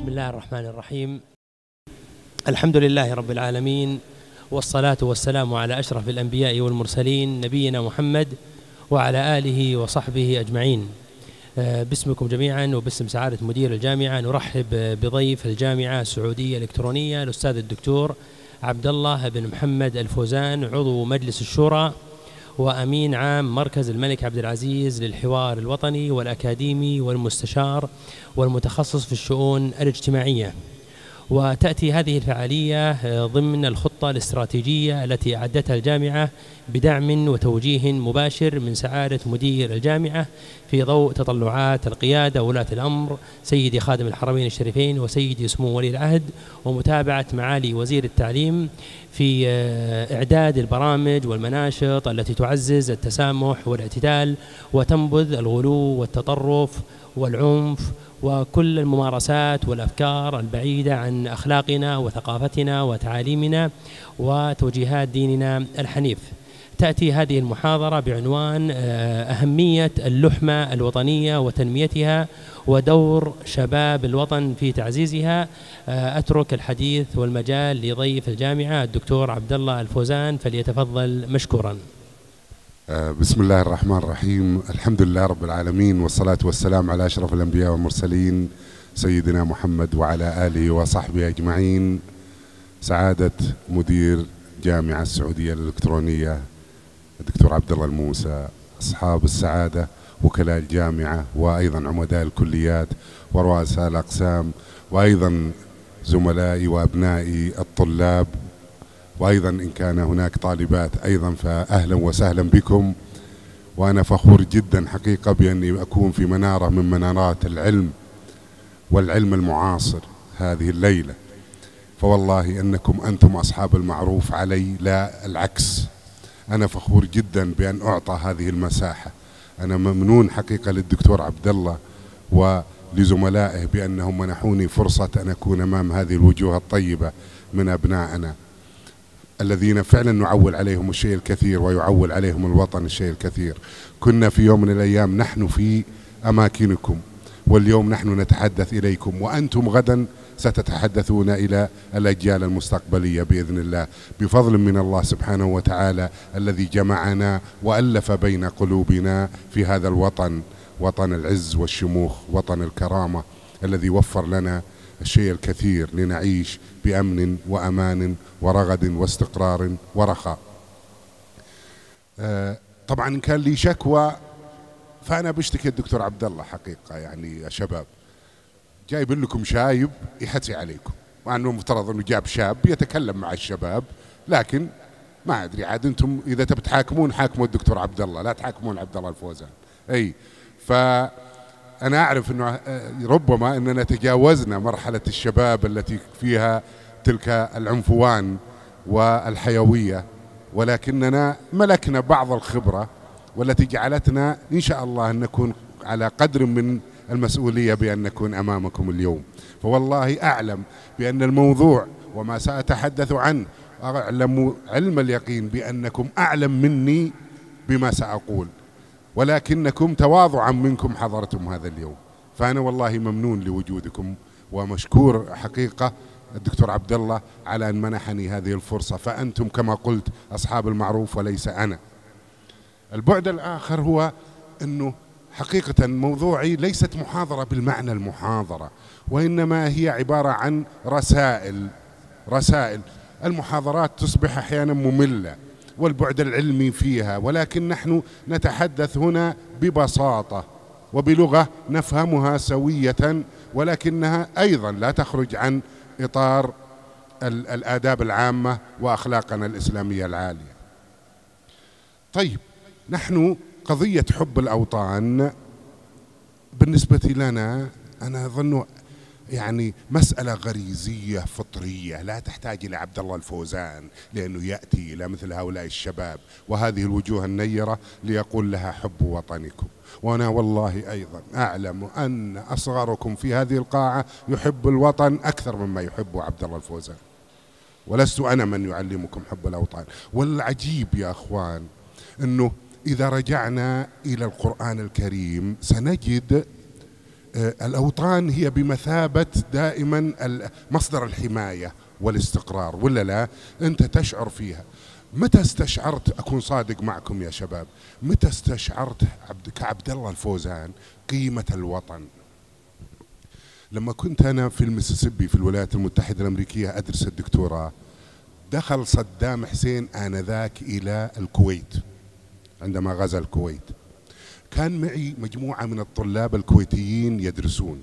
بسم الله الرحمن الرحيم. الحمد لله رب العالمين، والصلاة والسلام على أشرف الأنبياء والمرسلين نبينا محمد وعلى آله وصحبه أجمعين. باسمكم جميعا وباسم سعادة مدير الجامعة نرحب بضيف الجامعة السعودية الإلكترونية الأستاذ الدكتور عبد الله بن محمد الفوزان، عضو مجلس الشورى وأمين عام مركز الملك عبد العزيز للحوار الوطني والأكاديمي والمستشار والمتخصص في الشؤون الاجتماعية. وتأتي هذه الفعالية ضمن الخطة الاستراتيجية التي أعدتها الجامعة بدعم وتوجيه مباشر من سعادة مدير الجامعة في ضوء تطلعات القيادة وولاة الأمر سيدي خادم الحرمين الشريفين وسيدي سمو ولي العهد، ومتابعة معالي وزير التعليم في إعداد البرامج والمناشط التي تعزز التسامح والاعتدال وتنبذ الغلو والتطرف والعنف وكل الممارسات والأفكار البعيدة عن أخلاقنا وثقافتنا وتعاليمنا وتوجيهات ديننا الحنيف. تأتي هذه المحاضرة بعنوان أهمية اللحمة الوطنية وتنميتها ودور شباب الوطن في تعزيزها. أترك الحديث والمجال لضيف الجامعة الدكتور عبد الله الفوزان، فليتفضل مشكورا. بسم الله الرحمن الرحيم. الحمد لله رب العالمين، والصلاة والسلام على أشرف الأنبياء والمرسلين سيدنا محمد وعلى آله وصحبه أجمعين. سعادة مدير جامعة السعودية الإلكترونية الدكتور عبد الله الموسى، أصحاب السعادة وكلاء الجامعة وأيضا عمداء الكليات ورؤساء الأقسام وأيضا زملائي وأبنائي الطلاب، وأيضا إن كان هناك طالبات أيضا فأهلا وسهلا بكم. وأنا فخور جدا حقيقة بأني أكون في منارة من منارات العلم والعلم المعاصر هذه الليلة، فوالله أنكم أنتم أصحاب المعروف علي لا العكس. أنا فخور جدا بأن أعطى هذه المساحة. أنا ممنون حقيقة للدكتور عبد الله ولزملائه بأنهم منحوني فرصة أن أكون أمام هذه الوجوه الطيبة من أبنائنا الذين فعلا نعول عليهم الشيء الكثير ويعول عليهم الوطن الشيء الكثير. كنا في يوم من الأيام نحن في أماكنكم، واليوم نحن نتحدث إليكم، وأنتم غدا ستتحدثون إلى الأجيال المستقبلية بإذن الله، بفضل من الله سبحانه وتعالى الذي جمعنا وألف بين قلوبنا في هذا الوطن، وطن العز والشموخ، وطن الكرامة الذي وفر لنا الشيء الكثير لنعيش بأمن وأمان ورغد واستقرار ورخاء. طبعا إن كان لي شكوى فأنا بشتكي الدكتور عبد الله حقيقة، يعني يا شباب جايب لكم شايب يحتي عليكم، مع أنه مفترض أنه جاب شاب يتكلم مع الشباب، لكن ما أدري عاد أنتم إذا تبي تحاكمون حاكموا الدكتور عبد الله، لا تحاكمون عبد الله الفوزان. أي فأنا أعرف أنه ربما أننا تجاوزنا مرحلة الشباب التي فيها تلك العنفوان والحيوية، ولكننا ملكنا بعض الخبرة والتي جعلتنا إن شاء الله أن نكون على قدر من المسؤولية بأن نكون أمامكم اليوم. فوالله أعلم بأن الموضوع وما سأتحدث عنه أعلم علم اليقين بأنكم أعلم مني بما سأقول، ولكنكم تواضعا منكم حضرتم هذا اليوم، فأنا والله ممنون لوجودكم ومشكور حقيقة الدكتور عبد الله على أن منحني هذه الفرصة، فأنتم كما قلت أصحاب المعروف وليس أنا. البعد الآخر هو أنه حقيقة موضوعي ليست محاضرة بالمعنى المحاضرة، وإنما هي عبارة عن رسائل. المحاضرات تصبح أحيانا مملة والبعد العلمي فيها، ولكن نحن نتحدث هنا ببساطة وبلغة نفهمها سوية، ولكنها أيضا لا تخرج عن إطار الآداب العامة وأخلاقنا الإسلامية العالية. طيب، نحن قضية حب الأوطان بالنسبة لنا أنا أظن يعني مسألة غريزية فطرية لا تحتاج إلى عبد الله الفوزان لأنه يأتي إلى مثل هؤلاء الشباب وهذه الوجوه النيرة ليقول لها حب وطنكم. وأنا والله أيضا أعلم أن أصغركم في هذه القاعة يحب الوطن أكثر مما يحب عبد الله الفوزان، ولست أنا من يعلمكم حب الأوطان. والعجيب يا أخوان أنه إذا رجعنا إلى القرآن الكريم سنجد الأوطان هي بمثابة دائما مصدر الحماية والاستقرار، ولا لا؟ أنت تشعر فيها. متى استشعرت، أكون صادق معكم يا شباب، متى استشعرت كعبد الله الفوزان قيمة الوطن؟ لما كنت أنا في المسيسيبي في الولايات المتحدة الأمريكية أدرس الدكتوراه، دخل صدام حسين آنذاك إلى الكويت عندما غزا الكويت. كان معي مجموعة من الطلاب الكويتيين يدرسون.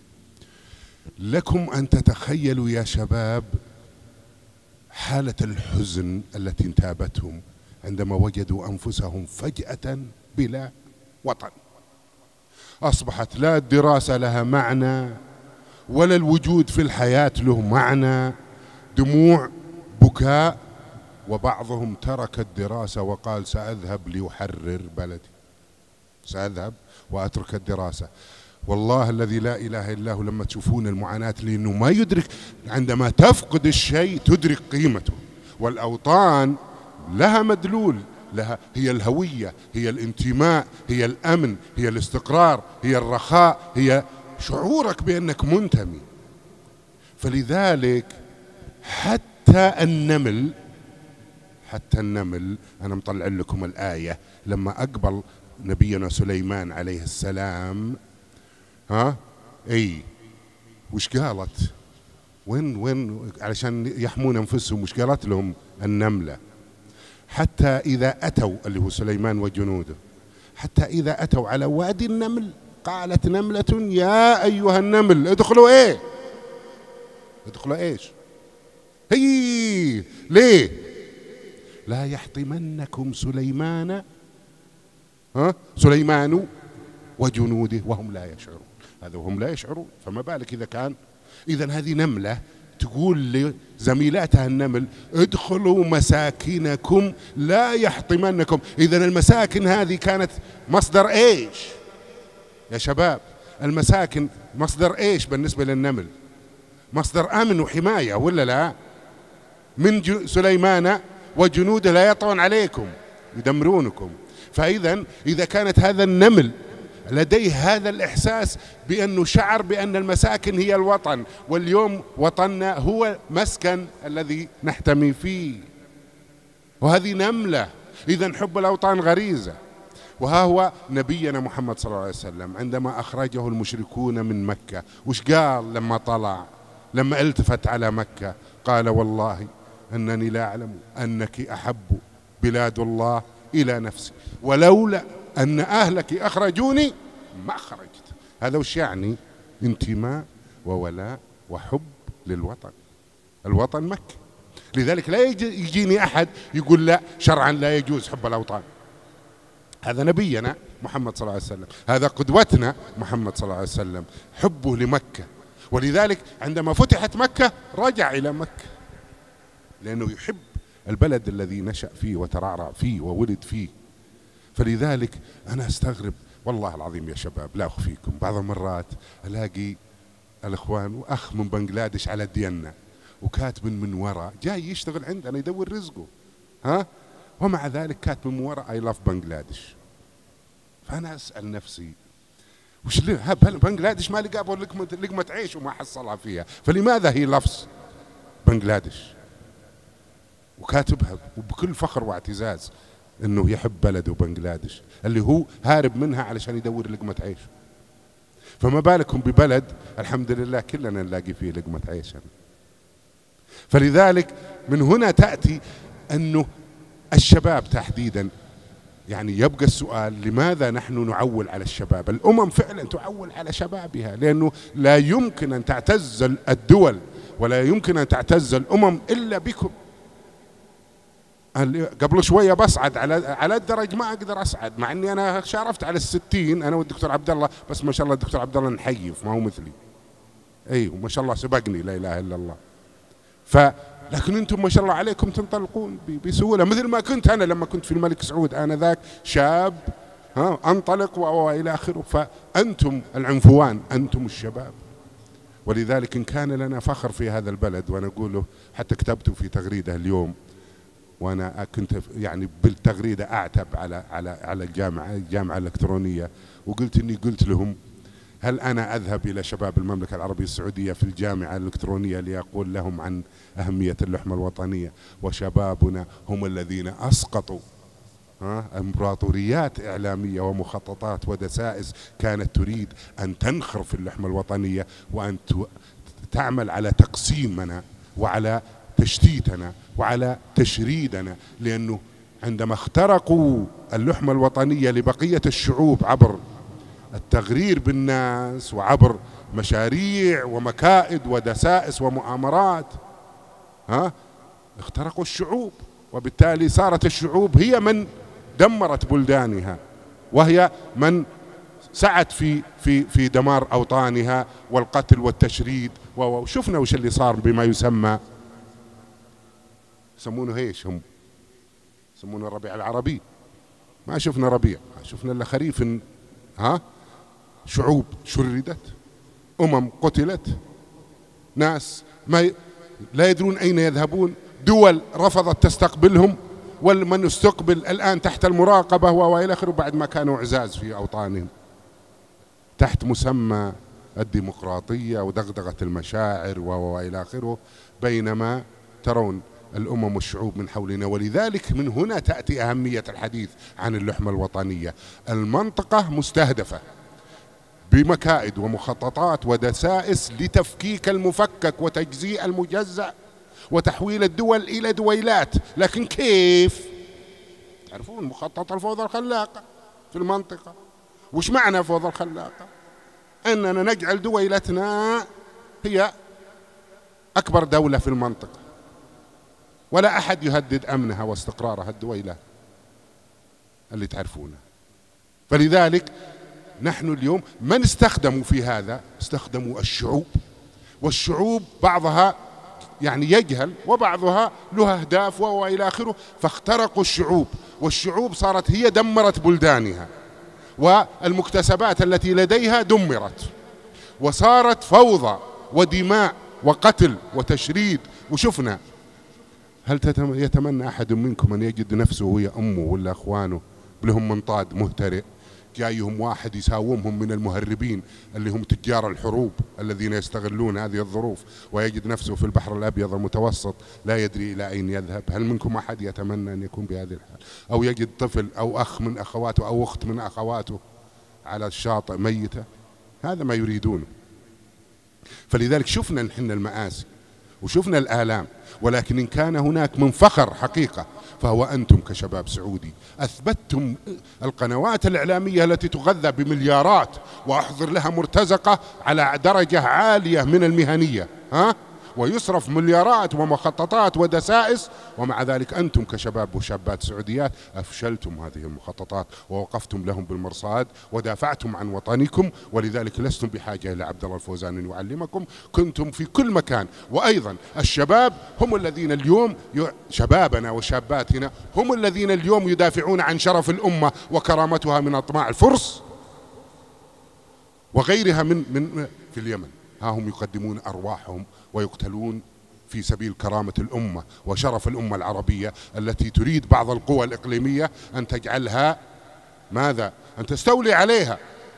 لكم أن تتخيلوا يا شباب حالة الحزن التي انتابتهم عندما وجدوا أنفسهم فجأة بلا وطن. أصبحت لا الدراسة لها معنى ولا الوجود في الحياة له معنى، دموع، بكاء، وبعضهم ترك الدراسة وقال سأذهب لأحرر بلدي، سأذهب وأترك الدراسة. والله الذي لا إله إلا هو لما تشوفون المعاناة، لأنه ما يدرك، عندما تفقد الشيء تدرك قيمته. والأوطان لها مدلول، لها هي الهوية، هي الانتماء، هي الأمن، هي الاستقرار، هي الرخاء، هي شعورك بأنك منتمي. فلذلك حتى النمل أنا مطلع لكم الآية لما أقبل نبينا سليمان عليه السلام، وش قالت؟ وين علشان يحمون أنفسهم، وش قالت لهم النملة؟ حتى إذا أتوا، اللي هو سليمان وجنوده، حتى إذا أتوا على وادي النمل قالت نملة يا أيها النمل ادخلوا ادخلوا إيش؟ ليه؟ لا يحطمنكم سليمان وجنوده وهم لا يشعرون. هذا وهم لا يشعرون، فما بالك إذا كان. إذن هذه نملة تقول لزميلاتها النمل ادخلوا مساكنكم لا يحطمنكم. إذن المساكن هذه كانت مصدر إيش يا شباب؟ المساكن مصدر إيش بالنسبة للنمل؟ مصدر أمن وحماية، ولا لا؟ من سليمان وجنوده لا يطغون عليكم يدمرونكم. إذا كانت هذا النمل لديه هذا الإحساس بأنه شعر بأن المساكن هي الوطن، واليوم وطننا هو مسكن الذي نحتمي فيه، وهذه نملة. إذن حب الأوطان غريزة. وها هو نبينا محمد صلى الله عليه وسلم عندما أخرجه المشركون من مكة، وش قال لما طلع، لما التفت على مكة؟ قال والله أنني لا أعلم أنك أحب بلاد الله إلى نفسي، ولولا أن أهلك أخرجوني ما خرجت. هذا وش يعني؟ انتماء وولاء وحب للوطن. الوطن مكة. لذلك لا يجيني أحد يقول لا شرعا لا يجوز حب الأوطان. هذا نبينا محمد صلى الله عليه وسلم، هذا قدوتنا محمد صلى الله عليه وسلم، حبه لمكة. ولذلك عندما فتحت مكة رجع إلى مكة، لأنه يحب البلد الذي نشأ فيه وترعرع فيه وولد فيه. فلذلك أنا أستغرب والله العظيم يا شباب، لا أخفيكم، بعض المرات ألاقي الأخوان وأخ من بنغلاديش على دينا وكاتب من وراء جاي يشتغل عندنا يدور رزقه، ومع ذلك كاتب من وراء I love بنغلاديش. فأنا أسأل نفسي وش بنغلاديش ما لقى لقمة عيش وما حصلها فيها، فلماذا هي لفظ بنغلاديش؟ وكاتبها وبكل فخر واعتزاز انه يحب بلده بنغلاديش اللي هو هارب منها علشان يدور لقمة عيش. فما بالكم ببلد الحمد لله كلنا نلاقي فيه لقمة عيش. فلذلك من هنا تأتي انه الشباب تحديدا، يعني يبقى السؤال لماذا نحن نعول على الشباب؟ الأمم فعلا تعول على شبابها، لأنه لا يمكن أن تعتز الدول ولا يمكن أن تعتز الأمم إلا بكم. قبل شوية بصعد على الدرج ما أقدر أصعد، مع أني أنا شارفت على 60 أنا والدكتور عبد الله، بس ما شاء الله الدكتور عبد الله نحيف ما هو مثلي، أيوه ما شاء الله سبقني لا إله إلا الله. لكن أنتم ما شاء الله عليكم تنطلقون بسهولة، مثل ما كنت أنا لما كنت في الملك سعود آنذاك شاب أنطلق وإلى آخره. فأنتم العنفوان، أنتم الشباب. ولذلك إن كان لنا فخر في هذا البلد، وأنا أقوله حتى كتبته في تغريدة اليوم، وأنا كنت يعني بالتغريدة أعتب على الجامعة الإلكترونية، وقلت إني قلت لهم هل أنا أذهب إلى شباب المملكة العربية السعودية في الجامعة الإلكترونية لأقول لهم عن أهمية اللحمة الوطنية، وشبابنا هم الذين أسقطوا إمبراطوريات إعلامية ومخططات ودسائس كانت تريد أن تنخر في اللحمة الوطنية وأن تعمل على تقسيمنا وعلى تشتيتنا وعلى تشريدنا، لأنه عندما اخترقوا اللحمة الوطنية لبقية الشعوب عبر التغرير بالناس وعبر مشاريع ومكائد ودسائس ومؤامرات، اخترقوا الشعوب، وبالتالي صارت الشعوب هي من دمرت بلدانها، وهي من سعت في دمار أوطانها والقتل والتشريد. وشفنا وش اللي صار بما يسمى، يسمونه ايش هم؟ يسمونه الربيع العربي. ما شفنا ربيع، ما شفنا الا خريف. شعوب شردت، قتلت، ناس لا يدرون أين يذهبون، دول رفضت تستقبلهم، ومن استقبل الآن تحت المراقبة وإلى آخره بعد ما كانوا عزاز في أوطانهم تحت مسمى الديمقراطية ودغدغة المشاعر وإلى آخره، بينما ترون الأمم والشعوب من حولنا. ولذلك من هنا تأتي أهمية الحديث عن اللحمة الوطنية. المنطقة مستهدفة بمكائد ومخططات ودسائس لتفكيك المفكك وتجزيء المجزأ وتحويل الدول إلى دويلات. لكن كيف؟ تعرفون مخطط الفوضى الخلاقة في المنطقة. وش معنى فوضى الخلاقة؟ أننا نجعل دويلتنا هي أكبر دولة في المنطقة، ولا أحد يهدد أمنها واستقرارها، الدويلات اللي تعرفونها. فلذلك نحن اليوم من استخدموا في هذا؟ استخدموا الشعوب، والشعوب بعضها يعني يجهل وبعضها له أهداف وإلى آخره، فاخترقوا الشعوب، والشعوب صارت هي دمرت بلدانها، والمكتسبات التي لديها دمرت، وصارت فوضى ودماء وقتل وتشريد. وشفنا، هل يتمنى أحد منكم أن يجد نفسه وهي أمه ولا أخوانه لهم منطاد مهترئ جايهم واحد يساومهم من المهربين اللي هم تجار الحروب الذين يستغلون هذه الظروف، ويجد نفسه في البحر الأبيض المتوسط لا يدري إلى أين يذهب؟ هل منكم أحد يتمنى أن يكون بهذه الحال؟ أو يجد طفل أو أخ من أخواته أو أخت من أخواته على الشاطئ ميتة؟ هذا ما يريدونه. فلذلك شفنا نحن المآسي وشفنا الآلام، ولكن إن كان هناك من فخر حقيقة فهو أنتم كشباب سعودي. أثبتتم القنوات الإعلامية التي تغذى بمليارات وأحضر لها مرتزقة على درجة عالية من المهنية، ويصرف مليارات ومخططات ودسائس، ومع ذلك أنتم كشباب وشابات سعوديات أفشلتم هذه المخططات ووقفتم لهم بالمرصاد ودافعتم عن وطنكم. ولذلك لستم بحاجة إلى عبد الله الفوزان أن يعلمكم، كنتم في كل مكان. وأيضا الشباب هم الذين اليوم شبابنا وشاباتنا هم الذين اليوم يدافعون عن شرف الأمة وكرامتها من أطماع الفرس وغيرها من في اليمن. ها هم يقدمون أرواحهم ويقتلون في سبيل كرامة الأمة وشرف الأمة العربية التي تريد بعض القوى الإقليمية أن تجعلها ماذا؟ أن تستولي عليها.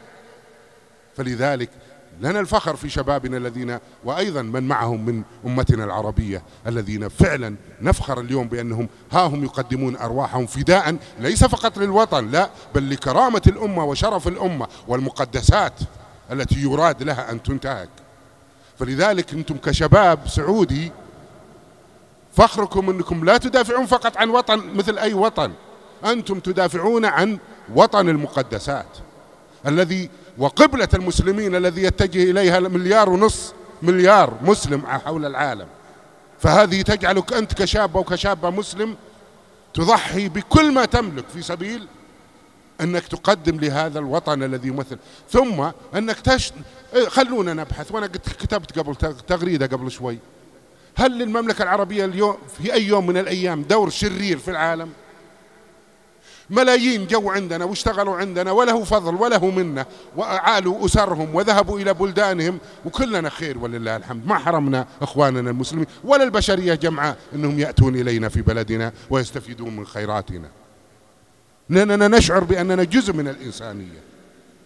فلذلك لنا الفخر في شبابنا الذين وأيضا من معهم من أمتنا العربية الذين فعلا نفخر اليوم بأنهم ها هم يقدمون أرواحهم فداء ليس فقط للوطن، لا، بل لكرامة الأمة وشرف الأمة والمقدسات التي يراد لها أن تنتهك. فلذلك أنتم كشباب سعودي فخركم أنكم لا تدافعون فقط عن وطن مثل أي وطن، أنتم تدافعون عن وطن المقدسات الذي وقبلة المسلمين الذي يتجه إليها 1.5 مليار مسلم حول العالم. فهذه تجعلك أنت كشاب وكشابة مسلم تضحي بكل ما تملك في سبيل أنك تقدم لهذا الوطن الذي يمثل. ثم أنك خلونا نبحث. وأنا كتبت قبل تغريدة قبل شوي، هل للمملكة العربية اليوم في أي يوم من الأيام دور شرير في العالم؟ ملايين جو عندنا واشتغلوا عندنا وله فضل وله منة وأعالوا أسرهم وذهبوا إلى بلدانهم وكلنا خير ولله الحمد. ما حرمنا إخواننا المسلمين ولا البشرية جمعاء أنهم يأتون إلينا في بلدنا ويستفيدون من خيراتنا، لأننا نشعر بأننا جزء من الإنسانية.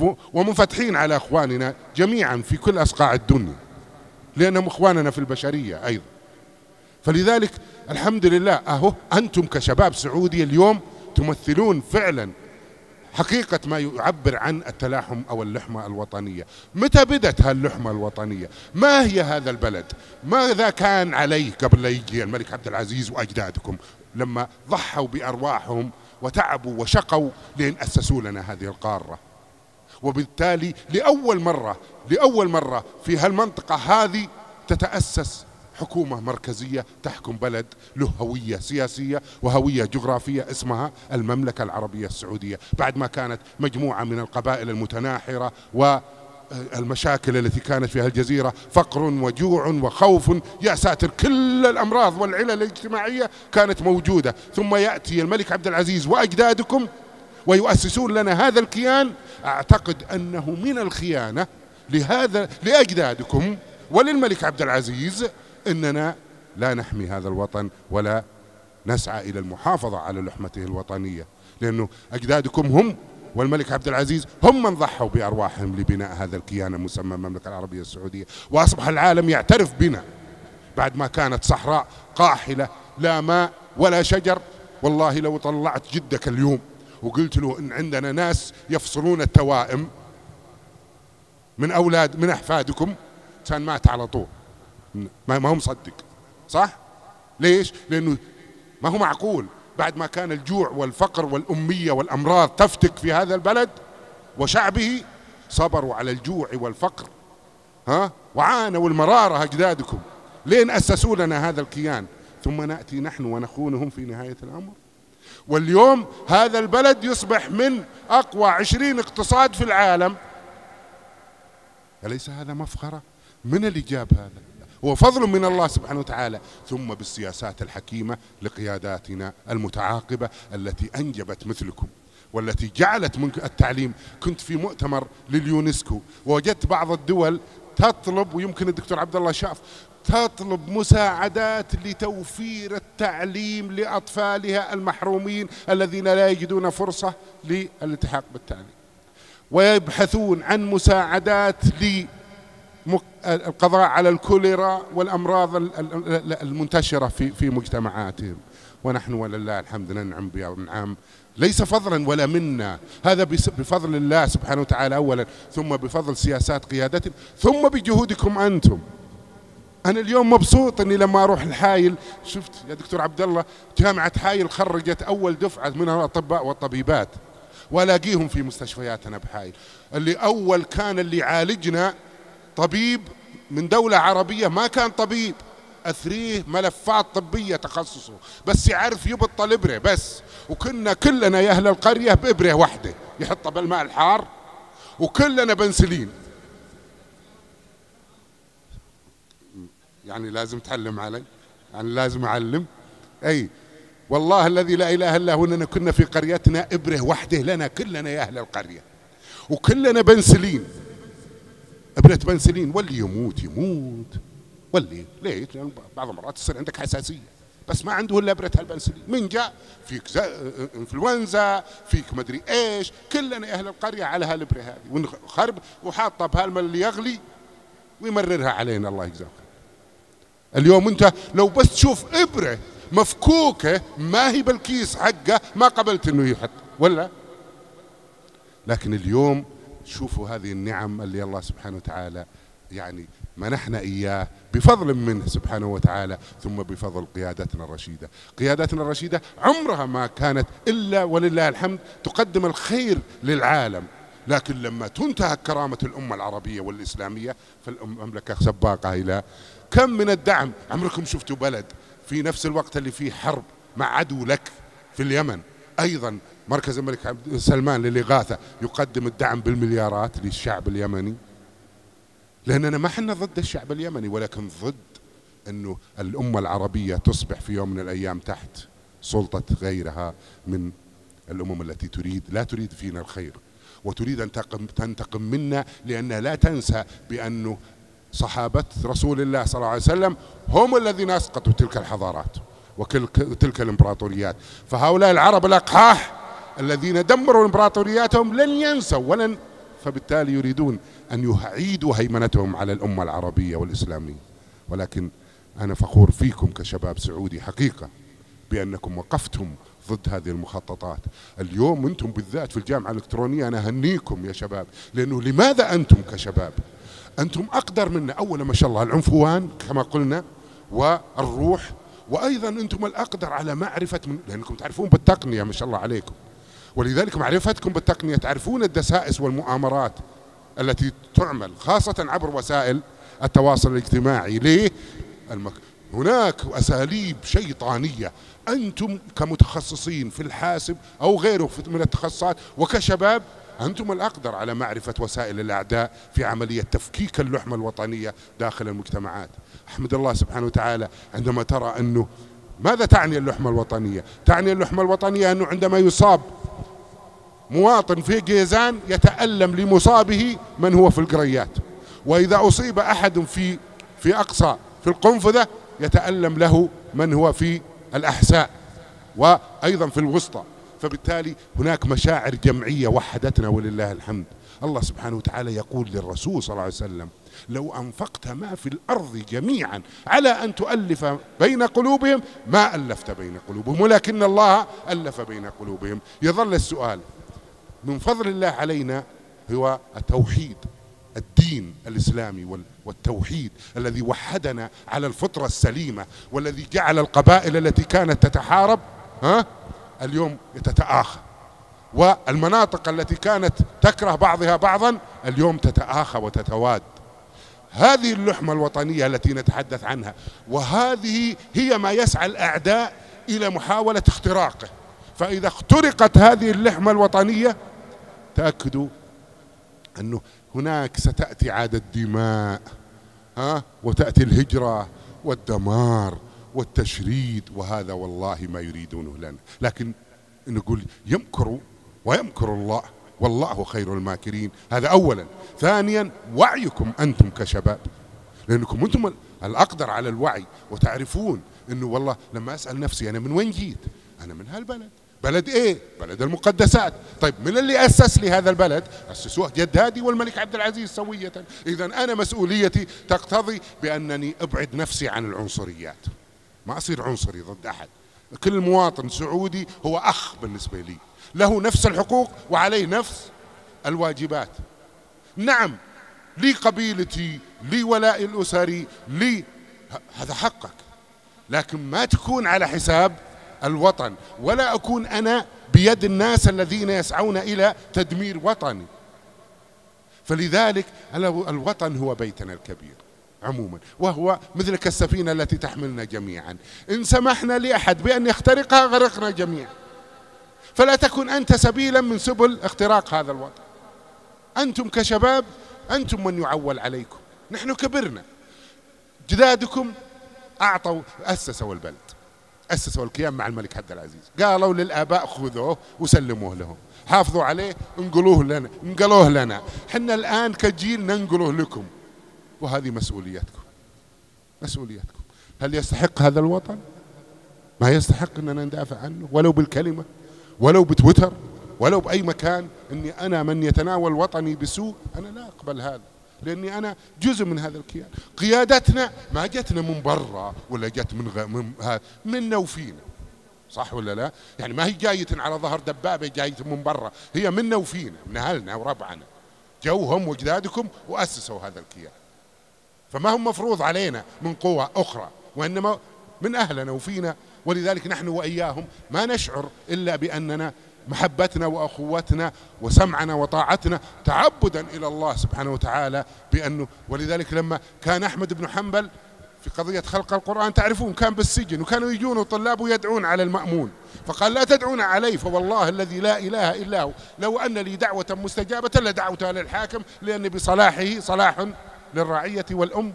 ومنفتحين على أخواننا جميعا في كل أصقاع الدنيا، لأنهم أخواننا في البشرية أيضا. فلذلك الحمد لله أهو أنتم كشباب سعودي اليوم تمثلون فعلا حقيقة ما يعبر عن التلاحم أو اللحمة الوطنية. متى بدت هاللحمة الوطنية؟ ما هي هذا البلد؟ ماذا كان عليه قبل لا يجي الملك عبد العزيز وأجدادكم لما ضحوا بأرواحهم وتعبوا وشقوا لأن أسسوا لنا هذه القارة؟ وبالتالي لأول مرة في هالمنطقة هذه تتأسس حكومة مركزية تحكم بلد له هوية سياسية وهوية جغرافية اسمها المملكة العربية السعودية، بعد ما كانت مجموعة من القبائل المتناحرة والمشاكل التي كانت في هالجزيرة، فقر وجوع وخوف، يا ساتر، كل الأمراض والعلل الاجتماعية كانت موجودة. ثم يأتي الملك عبد العزيز وأجدادكم ويؤسسون لنا هذا الكيان. أعتقد أنه من الخيانة لأجدادكم وللملك عبد العزيز إننا لا نحمي هذا الوطن ولا نسعى إلى المحافظة على لحمته الوطنية، لأنه أجدادكم هم والملك عبد العزيز هم من ضحوا بأرواحهم لبناء هذا الكيان المسمى المملكة العربية السعودية. وأصبح العالم يعترف بنا بعد ما كانت صحراء قاحلة لا ماء ولا شجر. والله لو طلعت جدك اليوم وقلت له إن عندنا ناس يفصلون التوائم من أحفادكم كان مات على طول، ما هو مصدق، صح؟ ليش؟ لأنه ما هو معقول بعد ما كان الجوع والفقر والأمية والأمراض تفتك في هذا البلد وشعبه صبروا على الجوع والفقر وعانوا المرارة أجدادكم لين أسسوا لنا هذا الكيان، ثم نأتي نحن ونخونهم في نهاية الأمر. واليوم هذا البلد يصبح من أقوى 20 اقتصاد في العالم. أليس هذا مفخرة؟ من اللي جاب هذا؟ هو فضل من الله سبحانه وتعالى، ثم بالسياسات الحكيمة لقياداتنا المتعاقبة التي أنجبت مثلكم والتي جعلت من التعليم. كنت في مؤتمر لليونسكو ووجدت بعض الدول تطلب، ويمكن الدكتور عبد الله شاف، تطلب مساعدات لتوفير التعليم لأطفالها المحرومين الذين لا يجدون فرصة للالتحاق بالتعليم، ويبحثون عن مساعدات للقضاء على الكوليرا والأمراض المنتشرة في مجتمعاتهم. ونحن ولله الحمد ننعم بأنعام ليس فضلا ولا منا، هذا بفضل الله سبحانه وتعالى أولا، ثم بفضل سياسات قيادتنا، ثم بجهودكم أنتم. أنا اليوم مبسوط أني لما أروح الحايل شفت يا دكتور عبد الله جامعة حايل خرجت أول دفعة من الأطباء والطبيبات، وألاقيهم في مستشفياتنا بحايل. اللي أول كان اللي يعالجنا طبيب من دولة عربية، ما كان طبيب، أثريه ملفات طبية تخصصه، بس يعرف يبطل إبرة بس. وكنا كلنا يا أهل القرية بإبرة واحدة يحطها بالماء الحار، وكلنا بنسلين. يعني لازم تعلم علي، يعني لازم أعلم. أي والله الذي لا إله إلا هو أننا كنا في قريتنا إبرة واحدة لنا كلنا يا أهل القرية، وكلنا بنسلين، إبرة بنسلين، واللي يموت يموت، واللي ليش؟ لأن بعض المرات تصير عندك حساسية بس ما عنده إلا إبرة هالبنسلين. من جاء فيك إنفلونزا، فيك مدري إيش، كلنا يا أهل القرية على هالإبرة هذه، ونخرب وحاطة بهالماء اللي يغلي ويمررها علينا، الله يجزاك. اليوم أنت لو بس تشوف إبرة مفكوكة ما هي بالكيس حقه ما قبلت إنه يحط ولا. لكن اليوم شوفوا هذه النعم اللي الله سبحانه وتعالى يعني منحنا إياه بفضل منه سبحانه وتعالى، ثم بفضل قيادتنا الرشيدة. قيادتنا الرشيدة عمرها ما كانت إلا ولله الحمد تقدم الخير للعالم، لكن لما تنتهك كرامة الأمة العربية والإسلامية فالمملكة سباقة إلى كم من الدعم. عمركم شفتوا بلد في نفس الوقت اللي فيه حرب مع عدو لك في اليمن أيضا مركز الملك عبد سلمان للإغاثة يقدم الدعم بالمليارات للشعب اليمني؟ لأننا ما حنا ضد الشعب اليمني، ولكن ضد أنه الأمة العربية تصبح في يوم من الأيام تحت سلطة غيرها من الأمم التي لا تريد فينا الخير وتريد أن تنتقم منا، لأنها لا تنسى بأنه صحابة رسول الله صلى الله عليه وسلم هم الذين أسقطوا تلك الحضارات وتلك الإمبراطوريات. فهؤلاء العرب الأقحاح الذين دمروا إمبراطورياتهم لن ينسوا ولن فبالتالي يريدون أن يعيدوا هيمنتهم على الأمة العربية والإسلامية. ولكن أنا فخور فيكم كشباب سعودي حقيقة بأنكم وقفتم ضد هذه المخططات. اليوم أنتم بالذات في الجامعة الإلكترونية أنا أهنيكم يا شباب، لأنه لماذا أنتم كشباب أنتم أقدر منا؟ أولا ما شاء الله العنفوان كما قلنا والروح، وأيضا أنتم الأقدر على معرفة لأنكم تعرفون بالتقنية ما شاء الله عليكم، ولذلك معرفتكم بالتقنية تعرفون الدسائس والمؤامرات التي تعمل خاصة عبر وسائل التواصل الاجتماعي. ليه؟ هناك أساليب شيطانية، أنتم كمتخصصين في الحاسب أو غيره من التخصصات وكشباب أنتم الأقدر على معرفة وسائل الأعداء في عملية تفكيك اللحمة الوطنية داخل المجتمعات. أحمد الله سبحانه وتعالى عندما ترى أنه ماذا تعني اللحمة الوطنية؟ تعني اللحمة الوطنية أنه عندما يصاب مواطن في جيزان يتألم لمصابه من هو في القريات، وإذا أصيب أحد في أقصى في القنفذة يتألم له من هو في الأحساء وأيضا في الوسطى. فبالتالي هناك مشاعر جمعية وحدتنا ولله الحمد. الله سبحانه وتعالى يقول للرسول صلى الله عليه وسلم لو أنفقت ما في الأرض جميعا على أن تؤلف بين قلوبهم ما ألفت بين قلوبهم ولكن الله ألف بين قلوبهم. يظل السؤال من فضل الله علينا هو التوحيد، الدين الإسلامي والتوحيد الذي وحدنا على الفطرة السليمة، والذي جعل القبائل التي كانت تتحارب اليوم تتآخى، والمناطق التي كانت تكره بعضها بعضا اليوم تتآخى وتتواد. هذه اللحمة الوطنية التي نتحدث عنها، وهذه هي ما يسعى الأعداء إلى محاولة اختراقه. فإذا اخترقت هذه اللحمة الوطنية تأكدوا أنه هناك ستأتي عادة دماء وتأتي الهجرة والدمار والتشريد، وهذا والله ما يريدونه لنا. لكن نقول يمكروا ويمكر الله والله خير الماكرين. هذا أولا. ثانيا وعيكم أنتم كشباب، لأنكم أنتم الأقدر على الوعي وتعرفون أنه والله لما أسأل نفسي أنا من وين جيت؟ أنا من هالبلد. بلد إيه؟ بلد المقدسات. طيب من اللي أسس لي هذا البلد؟ أسسوه جد هادي والملك عبد العزيز سوية. إذا أنا مسؤوليتي تقتضي بأنني أبعد نفسي عن العنصريات، ما أصير عنصري ضد أحد. كل مواطن سعودي هو أخ بالنسبة لي، له نفس الحقوق وعليه نفس الواجبات. نعم لي قبيلتي، لي ولائي الأسري، لي هذا حقك، لكن ما تكون على حساب الوطن، ولا أكون أنا بيد الناس الذين يسعون إلى تدمير وطني. فلذلك الوطن هو بيتنا الكبير عموما، وهو مثل كالسفينة التي تحملنا جميعا. إن سمحنا لأحد بأن يخترقها غرقنا جميعا. فلا تكن أنت سبيلا من سبل اختراق هذا الوطن. أنتم كشباب أنتم من يعول عليكم. نحن كبرنا، جدادكم أعطوا أسسوا البلد، أسسوا الكيان مع الملك عبد العزيز، قالوا للآباء خذوه وسلموه لهم، حافظوا عليه، انقلوه لنا. حنا الآن كجيل ننقله لكم، وهذه مسؤوليتكم. مسؤوليتكم. هل يستحق هذا الوطن؟ ما يستحق أننا ندافع عنه ولو بالكلمة، ولو بتويتر، ولو بأي مكان. إني أنا من يتناول وطني بسوء أنا لا أقبل هذا، لأني أنا جزء من هذا الكيان. قيادتنا ما جتنا من برا ولا جت منا وفينا، صح ولا لا؟ يعني ما هي جاية على ظهر دبابة جاية من برا، هي منا وفينا، من أهلنا وربعنا، جوهم وجدادكم وأسسوا هذا الكيان. فما هم مفروض علينا من قوة أخرى، وإنما من أهلنا وفينا. ولذلك نحن وإياهم ما نشعر إلا بأننا محبتنا وأخوتنا وسمعنا وطاعتنا تعبدا إلى الله سبحانه وتعالى بأنه. ولذلك لما كان أحمد بن حنبل في قضية خلق القرآن تعرفون كان بالسجن، وكانوا يجون طلاب ويدعون على المأمون، فقال لا تدعون علي فوالله الذي لا إله إلا هو لو أن لي دعوة مستجابة لدعوتها للحاكم، لأن بصلاحه صلاح للرعية والأم.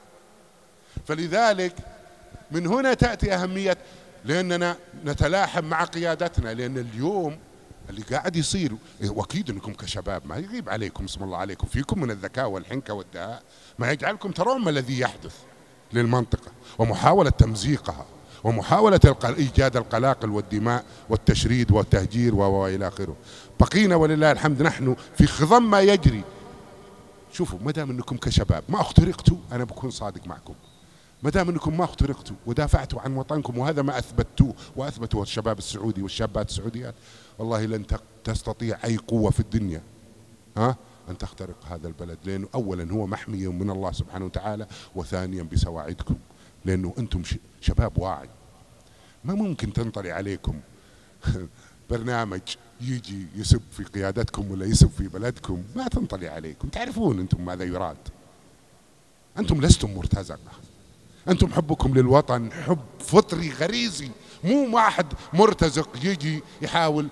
فلذلك من هنا تأتي أهمية، لأننا نتلاحم مع قيادتنا، لأن اليوم اللي قاعد يصير، وأكيد أنكم كشباب ما يغيب عليكم اسم الله عليكم، فيكم من الذكاء والحنكة والدهاء ما يجعلكم ترون ما الذي يحدث للمنطقة ومحاولة تمزيقها ومحاولة إيجاد القلاقل والدماء والتشريد والتهجير وإلى آخره. بقينا ولله الحمد نحن في خضم ما يجري. شوفوا، ما دام انكم كشباب ما اخترقتوا، انا بكون صادق معكم، ما دام انكم ما اخترقتوا ودافعتوا عن وطنكم، وهذا ما اثبتوه واثبتوه الشباب السعودي والشابات السعوديات، والله لن تستطيع اي قوة في الدنيا ان تخترق هذا البلد، لانه اولا هو محمي من الله سبحانه وتعالى، وثانيا بسواعدكم، لانه انتم شباب واعي. ما ممكن تنطلي عليكم برنامج يجي يسب في قيادتكم ولا يسب في بلدكم، ما تنطلي عليكم، تعرفون انتم ماذا يراد. انتم لستم مرتزقة، انتم حبكم للوطن حب فطري غريزي، مو واحد مرتزق يجي يحاول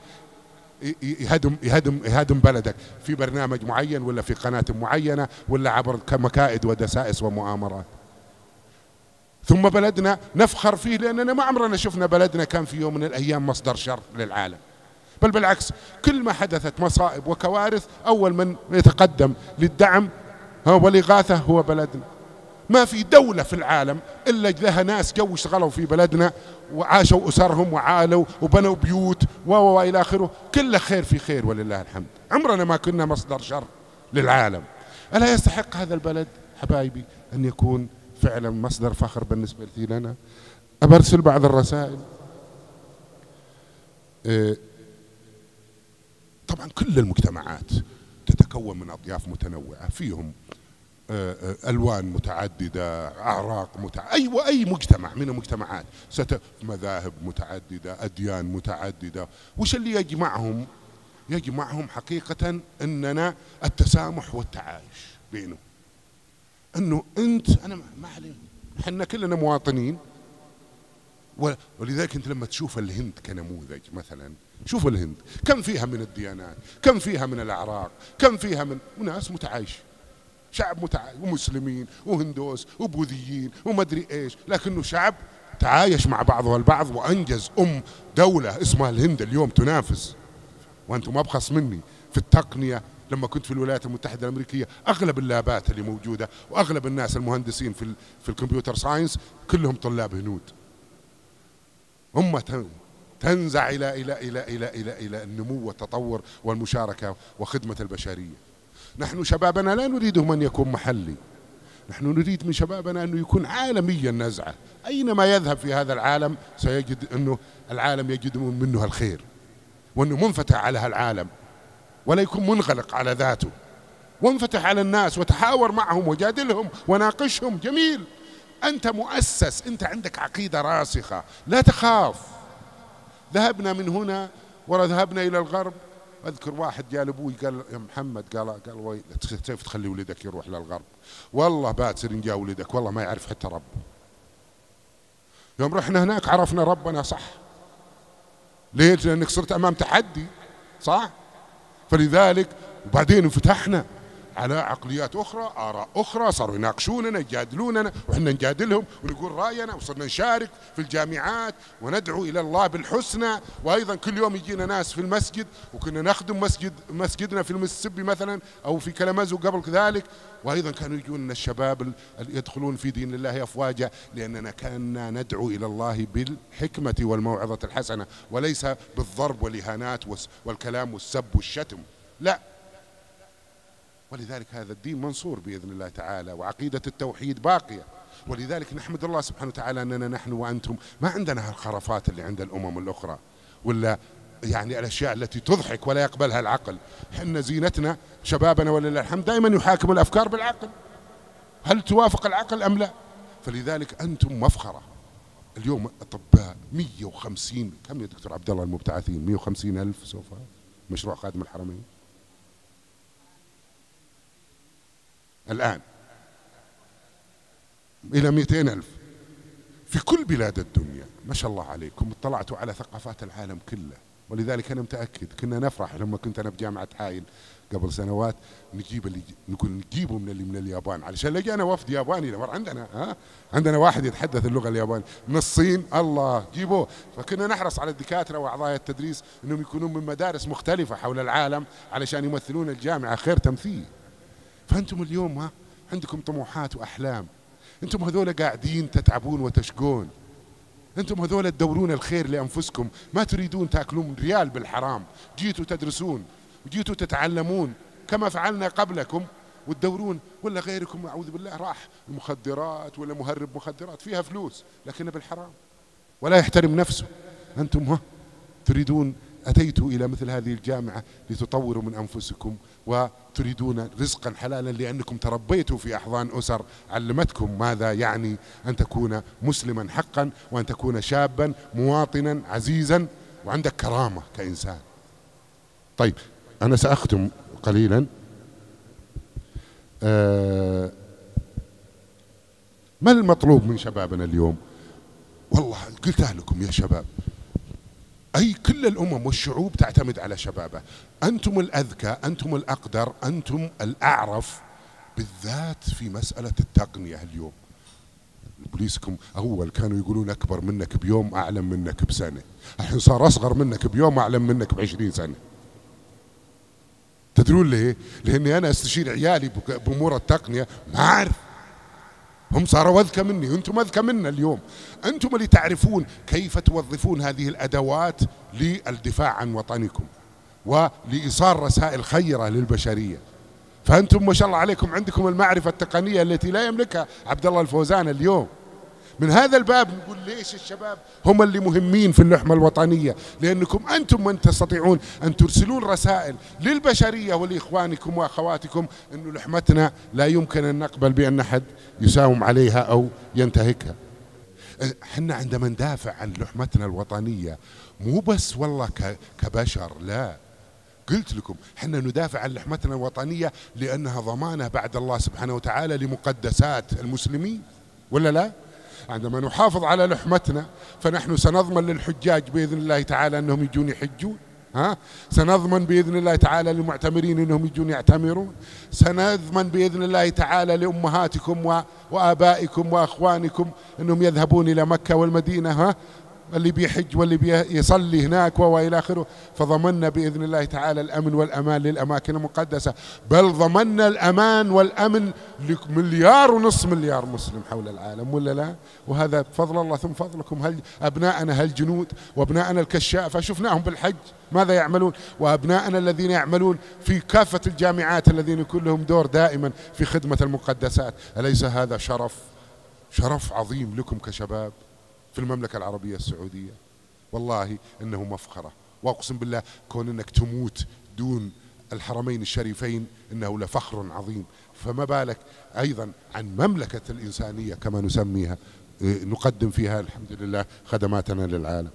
يهدم بلدك في برنامج معين ولا في قناة معينة ولا عبر مكائد ودسائس ومؤامرات. ثم بلدنا نفخر فيه لأننا ما عمرنا شفنا بلدنا كان في يوم من الأيام مصدر شر للعالم، بل بالعكس، كل ما حدثت مصائب وكوارث أول من يتقدم للدعم والإغاثة هو بلدنا. ما في دولة في العالم إلا لها ناس جو اشتغلوا في بلدنا وعاشوا أسرهم وعالوا وبنوا بيوت وإلى آخره، كله خير في خير ولله الحمد، عمرنا ما كنا مصدر شر للعالم. ألا يستحق هذا البلد حبايبي أن يكون فعلا مصدر فخر بالنسبة لنا؟ أبرسل بعض الرسائل. طبعا كل المجتمعات تتكون من أطياف متنوعة، فيهم ألوان متعددة، أعراق أي مجتمع من المجتمعات، مذاهب متعددة، أديان متعددة. وش اللي يجمعهم؟ يجمعهم حقيقة أننا التسامح والتعايش بينهم، أنه أنا ما علينا، احنا كلنا مواطنين. ولذلك أنت لما تشوف الهند كنموذج مثلا، شوف الهند كم فيها من الديانات، كم فيها من الأعراق، كم فيها من ناس متعايش، شعب متعايش، ومسلمين وهندوس وبوذيين ومدري ايش، لكنه شعب تعايش مع بعضه البعض وأنجز دولة اسمها الهند اليوم تنافس، وأنتم أبخص مني في التقنية. لما كنت في الولايات المتحدة الأمريكية أغلب اللابات اللي موجودة وأغلب الناس المهندسين في الكمبيوتر ساينس كلهم طلاب هنود. أمة تنزع إلى النمو والتطور والمشاركة وخدمة البشرية. نحن شبابنا لا نريده أن يكون محلي، نحن نريد من شبابنا أنه يكون عالميا نزعة، أينما يذهب في هذا العالم سيجد أنه العالم يجد منه الخير، وأنه منفتح على العالم ولا يكون منغلق على ذاته، وانفتح على الناس وتحاور معهم وجادلهم وناقشهم. جميل، أنت مؤسس، أنت عندك عقيدة راسخة، لا تخاف. ذهبنا من هنا وذهبنا إلى الغرب. أذكر واحد جاء لأبوي قال يا محمد، قال وي كيف تخلي ولدك يروح للغرب؟ والله باتر إن جاء ولدك والله ما يعرف حتى رب. يوم رحنا هناك عرفنا ربنا صح. ليش؟ لأنك صرت أمام تحدي، صح؟ فلذلك وبعدين انفتحنا على عقليات أخرى، آراء أخرى، صاروا يناقشوننا يجادلوننا وإحنا نجادلهم ونقول رأينا، وصرنا نشارك في الجامعات وندعو إلى الله بالحسنى. وأيضا كل يوم يجينا ناس في المسجد، وكنا نخدم مسجدنا في المسيسيبي مثلا أو في كلامازو قبل ذلك، وأيضا كانوا يجون الشباب يدخلون في دين الله أفواجا، لأننا كنا ندعو إلى الله بالحكمة والموعظة الحسنة، وليس بالضرب والإهانات والكلام والسب والشتم، لا. ولذلك هذا الدين منصور بإذن الله تعالى، وعقيدة التوحيد باقية. ولذلك نحمد الله سبحانه وتعالى أننا نحن وأنتم ما عندنا الخرافات اللي عند الأمم الأخرى، ولا يعني الأشياء التي تضحك ولا يقبلها العقل. حنا زينتنا شبابنا ولله الحمد دائما يحاكم الأفكار بالعقل، هل توافق العقل أم لا؟ فلذلك أنتم مفخرة. اليوم أطباء 150، كم يا دكتور عبد الله المبتعثين؟ 150,000 سوف مشروع خادم الحرمين الآن إلى 200,000 في كل بلاد الدنيا. ما شاء الله عليكم، اطلعتوا على ثقافات العالم كله. ولذلك أنا متأكد كنا نفرح لما كنت أنا بجامعة حائل قبل سنوات نقول نجيبه من اليابان، علشان لقينا وفد ياباني عندنا واحد يتحدث اللغة اليابانية من الصين، الله جيبوه. فكنا نحرص على الدكاترة وأعضاء التدريس أنهم يكونون من مدارس مختلفة حول العالم علشان يمثلون الجامعة خير تمثيل. فأنتم اليوم عندكم طموحات وأحلام، أنتم هذول قاعدين تتعبون وتشقون، أنتم هذول تدورون الخير لأنفسكم، ما تريدون تأكلون ريال بالحرام. جيتوا تدرسون وجيتوا تتعلمون كما فعلنا قبلكم، وتدورون ولا غيركم أعوذ بالله راح المخدرات ولا مهرب مخدرات فيها فلوس لكن بالحرام ولا يحترم نفسه. أنتم تريدون، أتيتوا إلى مثل هذه الجامعة لتطوروا من أنفسكم وتريدون رزقا حلالا، لأنكم تربيتوا في أحضان أسر علمتكم ماذا يعني أن تكون مسلما حقا، وأن تكون شابا مواطنا عزيزا وعندك كرامة كإنسان. طيب أنا سأختم قليلا. ما المطلوب من شبابنا اليوم؟ والله قلتها لكم يا شباب، أي كل الأمم والشعوب تعتمد على شبابها. أنتم الأذكى، أنتم الأقدر، أنتم الأعرف، بالذات في مسألة التقنية. اليوم بوليسكم أول كانوا يقولون أكبر منك بيوم أعلم منك بسنة، الحين صار أصغر منك بيوم أعلم منك ب20 سنة. تدرون ليه؟ لأني أنا أستشير عيالي بأمور التقنية ما أعرف، هم صاروا أذكى مني، أنتم أذكى منا اليوم. أنتم اللي تعرفون كيف توظفون هذه الأدوات للدفاع عن وطنكم ولإيصال رسائل خيرة للبشرية. فأنتم ما شاء الله عليكم عندكم المعرفة التقنية التي لا يملكها عبد الله الفوزان اليوم. من هذا الباب نقول ليش الشباب هم اللي مهمين في اللحمة الوطنية، لأنكم أنتم من تستطيعون أن ترسلون رسائل للبشرية ولإخوانكم وأخواتكم أن لحمتنا لا يمكن أن نقبل بأن أحد يساوم عليها أو ينتهكها. حنا عندما ندافع عن لحمتنا الوطنية مو بس والله كبشر، لا، قلت لكم حنا ندافع عن لحمتنا الوطنية لأنها ضمانة بعد الله سبحانه وتعالى لمقدسات المسلمين، ولا لا؟ عندما نحافظ على لحمتنا فنحن سنضمن للحجاج بإذن الله تعالى أنهم يجون يحجون، سنضمن بإذن الله تعالى للمعتمرين أنهم يجون يعتمرون، سنضمن بإذن الله تعالى لأمهاتكم وآبائكم وأخوانكم أنهم يذهبون إلى مكة والمدينة، اللي بيحج واللي بيصلي هناك وإلى آخره. فضمنا بإذن الله تعالى الأمن والأمان للأماكن المقدسة، بل ضمنا الأمان والأمن لمليار ونصف مليار مسلم حول العالم، ولا لا؟ وهذا بفضل الله ثم فضلكم. أبناءنا هالجنود وأبناءنا الكشافة شفناهم بالحج ماذا يعملون، وأبناءنا الذين يعملون في كافة الجامعات الذين يكون لهم دور دائما في خدمة المقدسات. أليس هذا شرف عظيم لكم كشباب في المملكة العربية السعودية؟ والله إنه مفخرة، وأقسم بالله كون أنك تموت دون الحرمين الشريفين إنه لفخر عظيم، فما بالك أيضا عن مملكة الإنسانية كما نسميها، نقدم فيها الحمد لله خدماتنا للعالم.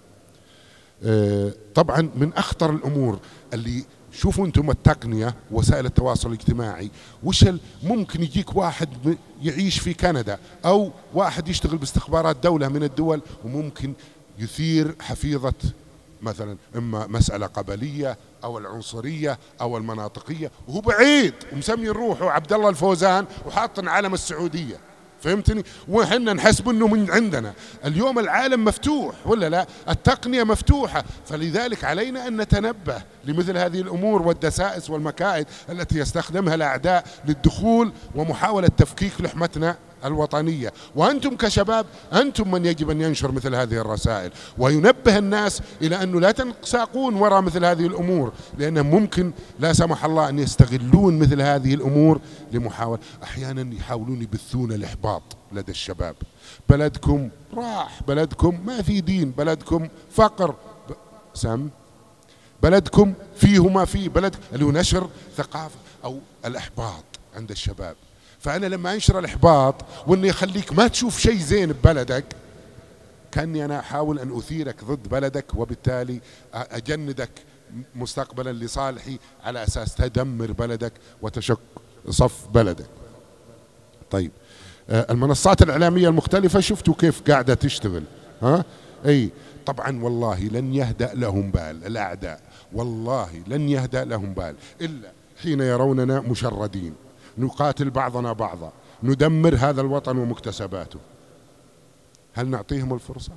طبعا من أخطر الأمور اللي شوفوا أنتم التقنية وسائل التواصل الاجتماعي، وش ممكن يجيك واحد يعيش في كندا أو واحد يشتغل باستخبارات دولة من الدول وممكن يثير حفيظة مثلا إما مسألة قبلية أو العنصرية أو المناطقية، وهو بعيد ومسمي روحه عبد الله الفوزان وحاطن علم السعودية، فهمتني؟ وحنا نحسب انه من عندنا. اليوم العالم مفتوح ولا لا؟ التقنية مفتوحة، فلذلك علينا ان نتنبه لمثل هذه الامور والدسائس والمكائد التي يستخدمها الاعداء للدخول ومحاولة تفكيك لحمتنا الوطنية. وأنتم كشباب أنتم من يجب أن ينشر مثل هذه الرسائل وينبه الناس إلى أنه لا تنساقون وراء مثل هذه الأمور، لأنهم ممكن لا سمح الله أن يستغلون مثل هذه الأمور لمحاولة. أحيانا يحاولون يبثون الإحباط لدى الشباب، بلدكم راح، بلدكم ما في دين، بلدكم فقر، بلدكم فيه ما فيه، بلد اللي هو نشر ثقافة أو الإحباط عند الشباب. فأنا لما أنشر الإحباط وأني أخليك ما تشوف شيء زين ببلدك، كأني أنا أحاول أن أثيرك ضد بلدك، وبالتالي أجندك مستقبلا لصالحي على أساس تدمر بلدك وتشق صف بلدك. طيب المنصات الإعلامية المختلفة شفتوا كيف قاعدة تشتغل، أي طبعا والله لن يهدأ لهم بال الأعداء، والله لن يهدأ لهم بال إلا حين يروننا مشردين نقاتل بعضنا بعضا، ندمر هذا الوطن ومكتسباته. هل نعطيهم الفرصة؟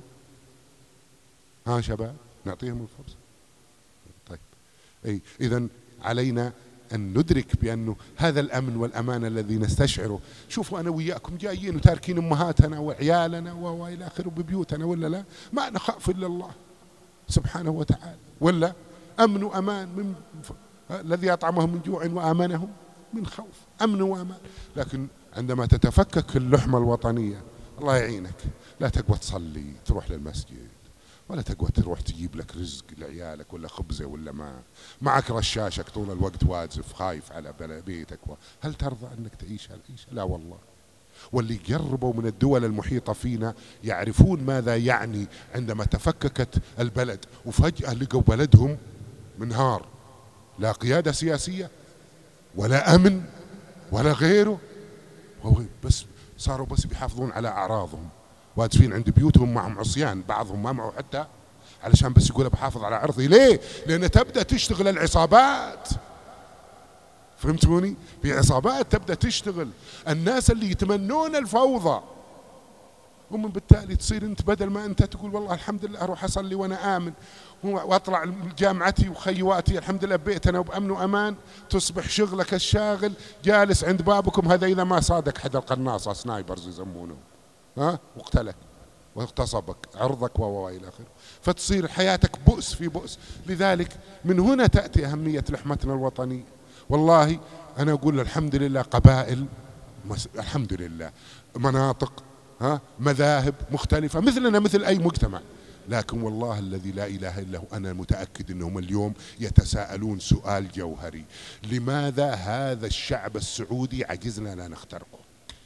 شباب نعطيهم الفرصة؟ طيب إذن علينا أن ندرك بأنه هذا الأمن والأمان الذي نستشعره. شوفوا أنا وياكم جايين وتاركين أمهاتنا وعيالنا وإلى آخره ببيوتنا، ولا لا؟ ما نخاف إلا الله سبحانه وتعالى، ولا أمن وأمان من الذي أطعمهم من جوع وآمنهم من خوف، أمن وأمان. لكن عندما تتفكك اللحمة الوطنية الله يعينك، لا تقوى تصلي تروح للمسجد، ولا تقوى تروح تجيب لك رزق لعيالك ولا خبزة ولا ماء، معك رشاشك طول الوقت وازف خايف على بيتك. هل ترضى أنك تعيش هالعيشة؟ لا والله. واللي قربوا من الدول المحيطة فينا يعرفون ماذا يعني عندما تفككت البلد وفجأة لقوا بلدهم منهار، لا قيادة سياسية ولا أمن ولا غيره، بس صاروا بس بيحافظون على أعراضهم، واقفين عند بيوتهم معهم عصيان، بعضهم ما معه حتى، علشان بس يقول بحافظ على عرضي. ليه؟ لأن تبدأ تشتغل العصابات، فهمتوني؟ في عصابات تبدأ تشتغل، الناس اللي يتمنون الفوضى، ومن بالتالي تصير انت بدل ما انت تقول والله الحمد لله اروح اصلي وانا امن واطلع جامعتي وخيواتي الحمد لله ببيتنا وبامن وامان، تصبح شغلك الشاغل جالس عند بابكم. هذا اذا ما صادك حد القناصه سنايبرز يسمونه، واقتلك واغتصبك عرضك والى اخره، فتصير حياتك بؤس في بؤس. لذلك من هنا تاتي اهميه لحمتنا الوطنيه. والله انا اقول الحمد لله قبائل، الحمد لله مناطق، مذاهب مختلفة مثلنا مثل أي مجتمع، لكن والله الذي لا إله إلا هو أنا متأكد أنهم اليوم يتساءلون سؤال جوهري: لماذا هذا الشعب السعودي عجزنا لا نخترقه؟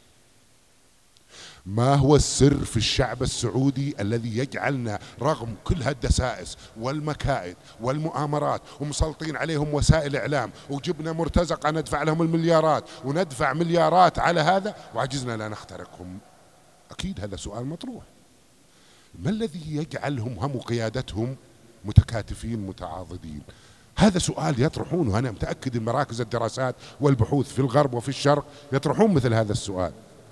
ما هو السر في الشعب السعودي الذي يجعلنا رغم كل هالدسائس والمكائد والمؤامرات ومسلطين عليهم وسائل إعلام وجبنا مرتزقة ندفع لهم المليارات وندفع مليارات على هذا وعجزنا لا نخترقهم؟ أكيد هذا سؤال مطروح. ما الذي يجعلهم هم وقيادتهم متكاتفين متعاضدين؟ هذا سؤال يطرحونه، أنا متأكد أن مراكز الدراسات والبحوث في الغرب وفي الشرق يطرحون مثل هذا السؤال،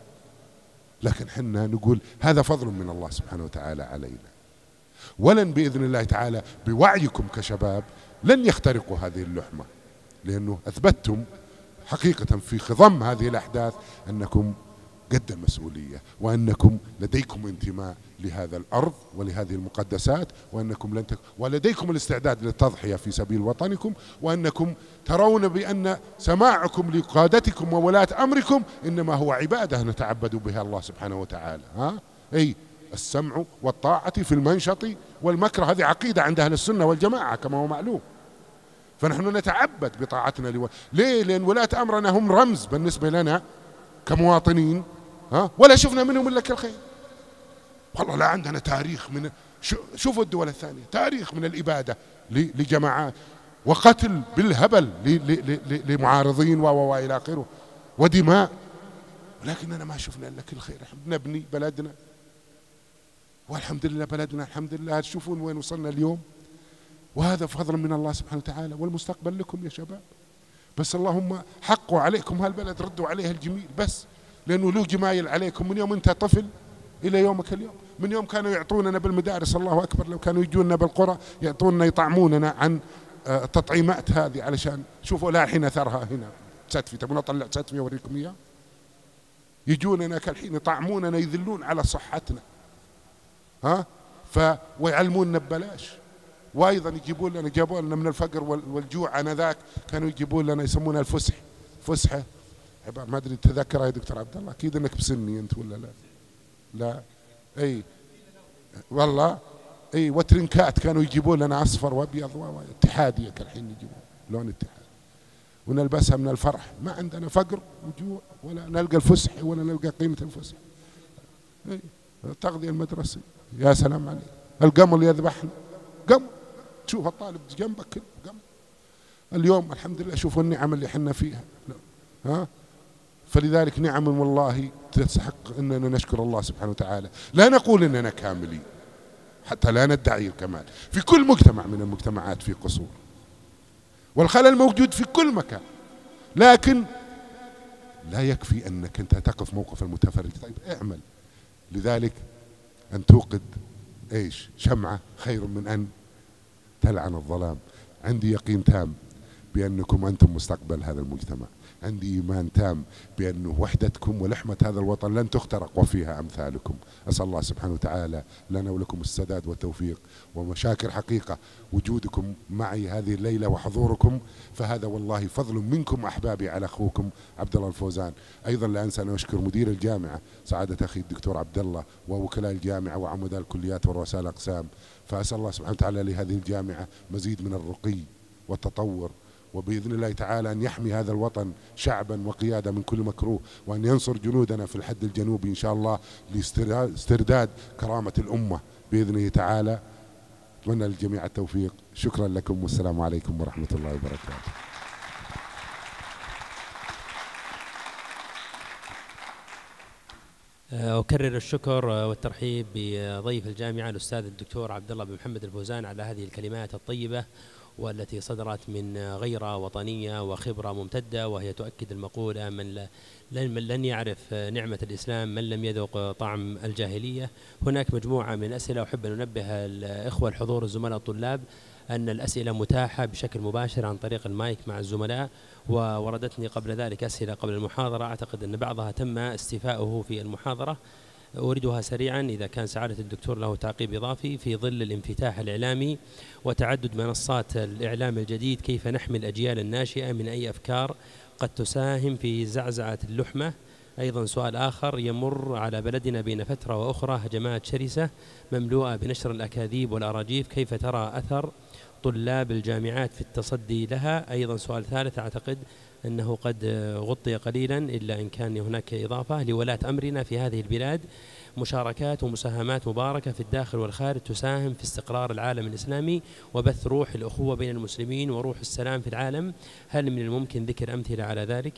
لكن حنا نقول هذا فضل من الله سبحانه وتعالى علينا، ولن بإذن الله تعالى بوعيكم كشباب لن يخترقوا هذه اللحمة، لأنه أثبتتم حقيقة في خضم هذه الأحداث أنكم قد المسؤولية، وأنكم لديكم انتماء لهذا الأرض ولهذه المقدسات، وأنكم ولديكم الاستعداد للتضحية في سبيل وطنكم، وأنكم ترون بأن سماعكم لقادتكم وولاة أمركم إنما هو عبادة نتعبد بها الله سبحانه وتعالى. أي السمع والطاعة في المنشط والمكره، هذه عقيدة عند أهل السنة والجماعة كما هو معلوم. فنحن نتعبد بطاعتنا ليه؟ لأن ولاة أمرنا هم رمز بالنسبة لنا كمواطنين، ولا شفنا منهم إلا كل خير. والله لا عندنا تاريخ من شوفوا الدول الثانية، تاريخ من الإبادة لجماعات وقتل بالهبل لمعارضين وإلى آخره ودماء، ولكننا ما شفنا إلا كل خير. نبني بلدنا والحمد لله، بلدنا الحمد لله تشوفون وين وصلنا اليوم، وهذا فضل من الله سبحانه وتعالى، والمستقبل لكم يا شباب. بس اللهم حقوا عليكم هالبلد، ردوا عليها الجميل، بس لأنه له جمايل عليكم من يوم أنت طفل إلى يومك اليوم. من يوم كانوا يعطوننا بالمدارس، الله أكبر، لو كانوا يجونا بالقرى يعطوننا يطعموننا عن التطعيمات هذه، علشان شوفوا لا الحين أثرها هنا ستفي. تبون أطلع ستفي أوريكم إياه؟ يجوننا كالحين يطعموننا، يذلون على صحتنا، ويعلموننا ببلاش. وايضا يجيبون لنا، جابوا لنا من الفقر والجوع انذاك، كانوا يجيبون لنا يسمونها الفسح، فسحه عباره ما ادري تذكرها يا دكتور عبد الله، اكيد انك بسني انت ولا لا؟ لا اي والله اي، وترنكات كانوا يجيبون لنا اصفر وابيض اتحاديه كالحين يجيبون لون اتحاد، ونلبسها من الفرح. ما عندنا فقر وجوع ولا نلقى الفسح ولا نلقى قيمه الفسح. اي التغذيه المدرسيه يا سلام عليك، القمل يذبحنا قمل، تشوف الطالب جنبك كله قمل. اليوم الحمد لله شوفوا النعم اللي حنا فيها، فلذلك نعم والله تستحق اننا نشكر الله سبحانه وتعالى. لا نقول اننا كاملين حتى لا ندعي الكمال، في كل مجتمع من المجتمعات في قصور، والخلل موجود في كل مكان، لكن لا يكفي انك انت تقف موقف المتفرج. طيب اعمل، لذلك ان توقد ايش؟ شمعة خير من ان تلعن الظلام. عندي يقين تام بأنكم أنتم مستقبل هذا المجتمع. عندي إيمان تام بأن وحدتكم ولحمة هذا الوطن لن تخترق وفيها أمثالكم. أسأل الله سبحانه وتعالى لنا ولكم السداد والتوفيق، ومشاكر حقيقة وجودكم معي هذه الليلة وحضوركم، فهذا والله فضل منكم أحبابي على أخوكم عبد الله الفوزان. أيضا لا أنسى أن أشكر مدير الجامعة سعادة أخي الدكتور عبد الله، ووكلاء الجامعة وعمداء الكليات ورؤساء الأقسام. فأسأل الله سبحانه وتعالى لهذه الجامعة مزيد من الرقي والتطور، وبإذن الله تعالى أن يحمي هذا الوطن شعبا وقيادة من كل مكروه، وأن ينصر جنودنا في الحد الجنوبي إن شاء الله لاسترداد كرامة الأمة بإذنه تعالى. أتمنى للجميع التوفيق. شكرا لكم والسلام عليكم ورحمة الله وبركاته. أكرر الشكر والترحيب بضيف الجامعة الأستاذ الدكتور عبد الله بن محمد الفوزان على هذه الكلمات الطيبة، والتي صدرت من غيرة وطنية وخبرة ممتدة، وهي تؤكد المقولة من لن يعرف نعمة الإسلام من لم يذوق طعم الجاهلية. هناك مجموعة من الأسئلة أحب أن ننبه الإخوة الحضور الزملاء الطلاب أن الأسئلة متاحة بشكل مباشر عن طريق المايك مع الزملاء، ووردتني قبل ذلك أسئلة قبل المحاضرة أعتقد أن بعضها تم استيفاؤه في المحاضرة، أوردها سريعا إذا كان سعادة الدكتور له تعقيب إضافي. في ظل الانفتاح الإعلامي وتعدد منصات الإعلام الجديد، كيف نحمي الأجيال الناشئة من أي أفكار قد تساهم في زعزعة اللحمة؟ أيضا سؤال آخر، يمر على بلدنا بين فترة وأخرى هجمات شرسة مملوءة بنشر الأكاذيب والأراجيف، كيف ترى أثر طلاب الجامعات في التصدي لها؟ أيضا سؤال ثالث أعتقد أنه قد غطي قليلا إلا إن كان هناك إضافة، لولاة أمرنا في هذه البلاد مشاركات ومساهمات مباركة في الداخل والخارج تساهم في استقرار العالم الإسلامي وبث روح الأخوة بين المسلمين وروح السلام في العالم، هل من الممكن ذكر أمثلة على ذلك؟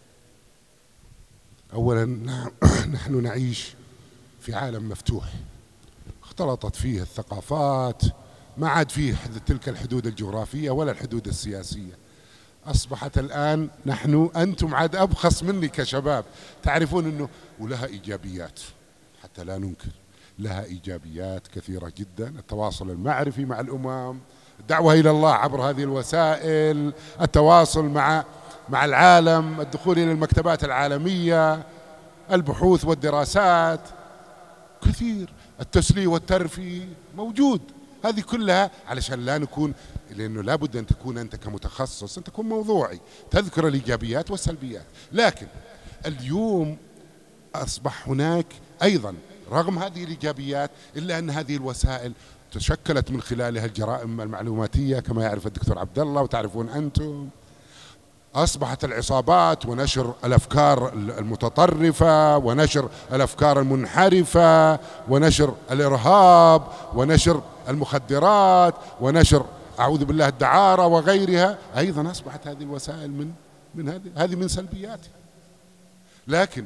أولا نحن نعيش في عالم مفتوح اختلطت فيه الثقافات، ما عاد فيه تلك الحدود الجغرافية ولا الحدود السياسية. أصبحت الآن أنتم عاد أبخص مني كشباب تعرفون أنه ولها إيجابيات، حتى لا ننكر لها إيجابيات كثيرة جدا. التواصل المعرفي مع الأمم، الدعوة إلى الله عبر هذه الوسائل، التواصل مع العالم، الدخول إلى المكتبات العالمية، البحوث والدراسات كثير، التسلية والترفيه موجود. هذه كلها علشان لا نكون، لأنه لابد أن تكون أنت كمتخصص أن تكون موضوعي تذكر الإيجابيات والسلبيات. لكن اليوم أصبح هناك أيضا رغم هذه الإيجابيات إلا أن هذه الوسائل تشكلت من خلالها الجرائم المعلوماتية كما يعرف الدكتور عبد الله وتعرفون أنتم. أصبحت العصابات ونشر الأفكار المتطرفة ونشر الأفكار المنحرفة ونشر الإرهاب ونشر المخدرات ونشر أعوذ بالله الدعارة وغيرها، أيضا أصبحت هذه الوسائل هذه من سلبياتها. لكن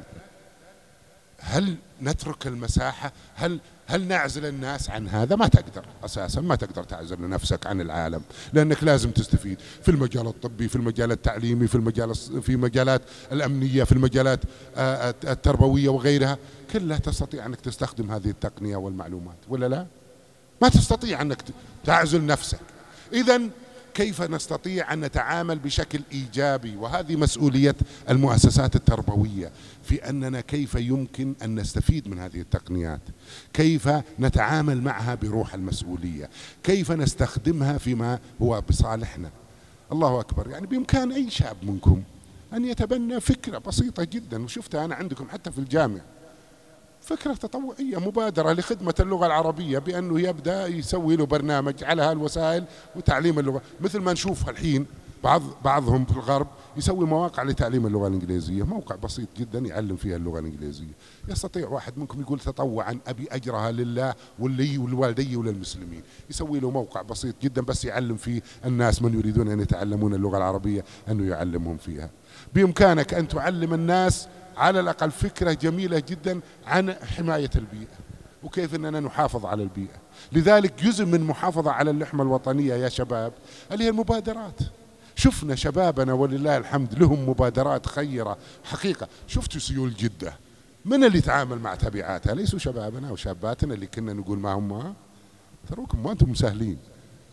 هل نترك المساحة؟ هل نعزل الناس عن هذا؟ ما تقدر أساسا، ما تقدر تعزل نفسك عن العالم، لأنك لازم تستفيد في المجال الطبي، في المجال التعليمي، في مجالات الأمنية، في المجالات التربوية وغيرها، كلها تستطيع أنك تستخدم هذه التقنية والمعلومات ولا لا؟ ما تستطيع أنك تعزل نفسك. إذن كيف نستطيع أن نتعامل بشكل إيجابي؟ وهذه مسؤولية المؤسسات التربوية في أننا كيف يمكن أن نستفيد من هذه التقنيات، كيف نتعامل معها بروح المسؤولية، كيف نستخدمها فيما هو بصالحنا. الله أكبر، يعني بإمكان أي شاب منكم أن يتبنى فكرة بسيطة جدا، وشفتها أنا عندكم حتى في الجامعة، فكرة تطوعية مبادرة لخدمة اللغة العربية، بأنه يبدأ يسوي له برنامج على هالوسائل وتعليم اللغة، مثل ما نشوف الحين بعضهم في الغرب يسوي مواقع لتعليم اللغة الإنجليزية، موقع بسيط جدا يعلم فيها اللغة الإنجليزية. يستطيع واحد منكم يقول تطوعا أبي أجرها لله ولي ولوالدي وللمسلمين، يسوي له موقع بسيط جدا بس يعلم فيه الناس من يريدون أن يتعلمون اللغة العربية أنه يعلمهم فيها. بإمكانك أن تعلم الناس على الأقل فكرة جميلة جدا عن حماية البيئة وكيف أننا نحافظ على البيئة. لذلك جزء من محافظة على اللحمة الوطنية يا شباب اللي هي المبادرات. شفنا شبابنا ولله الحمد لهم مبادرات خيرة حقيقة. شفتوا سيول جدة من اللي تعامل مع تبعاتها؟ ليسوا شبابنا وشاباتنا اللي كنا نقول ما هم تروكم ما أنتم مسهلين،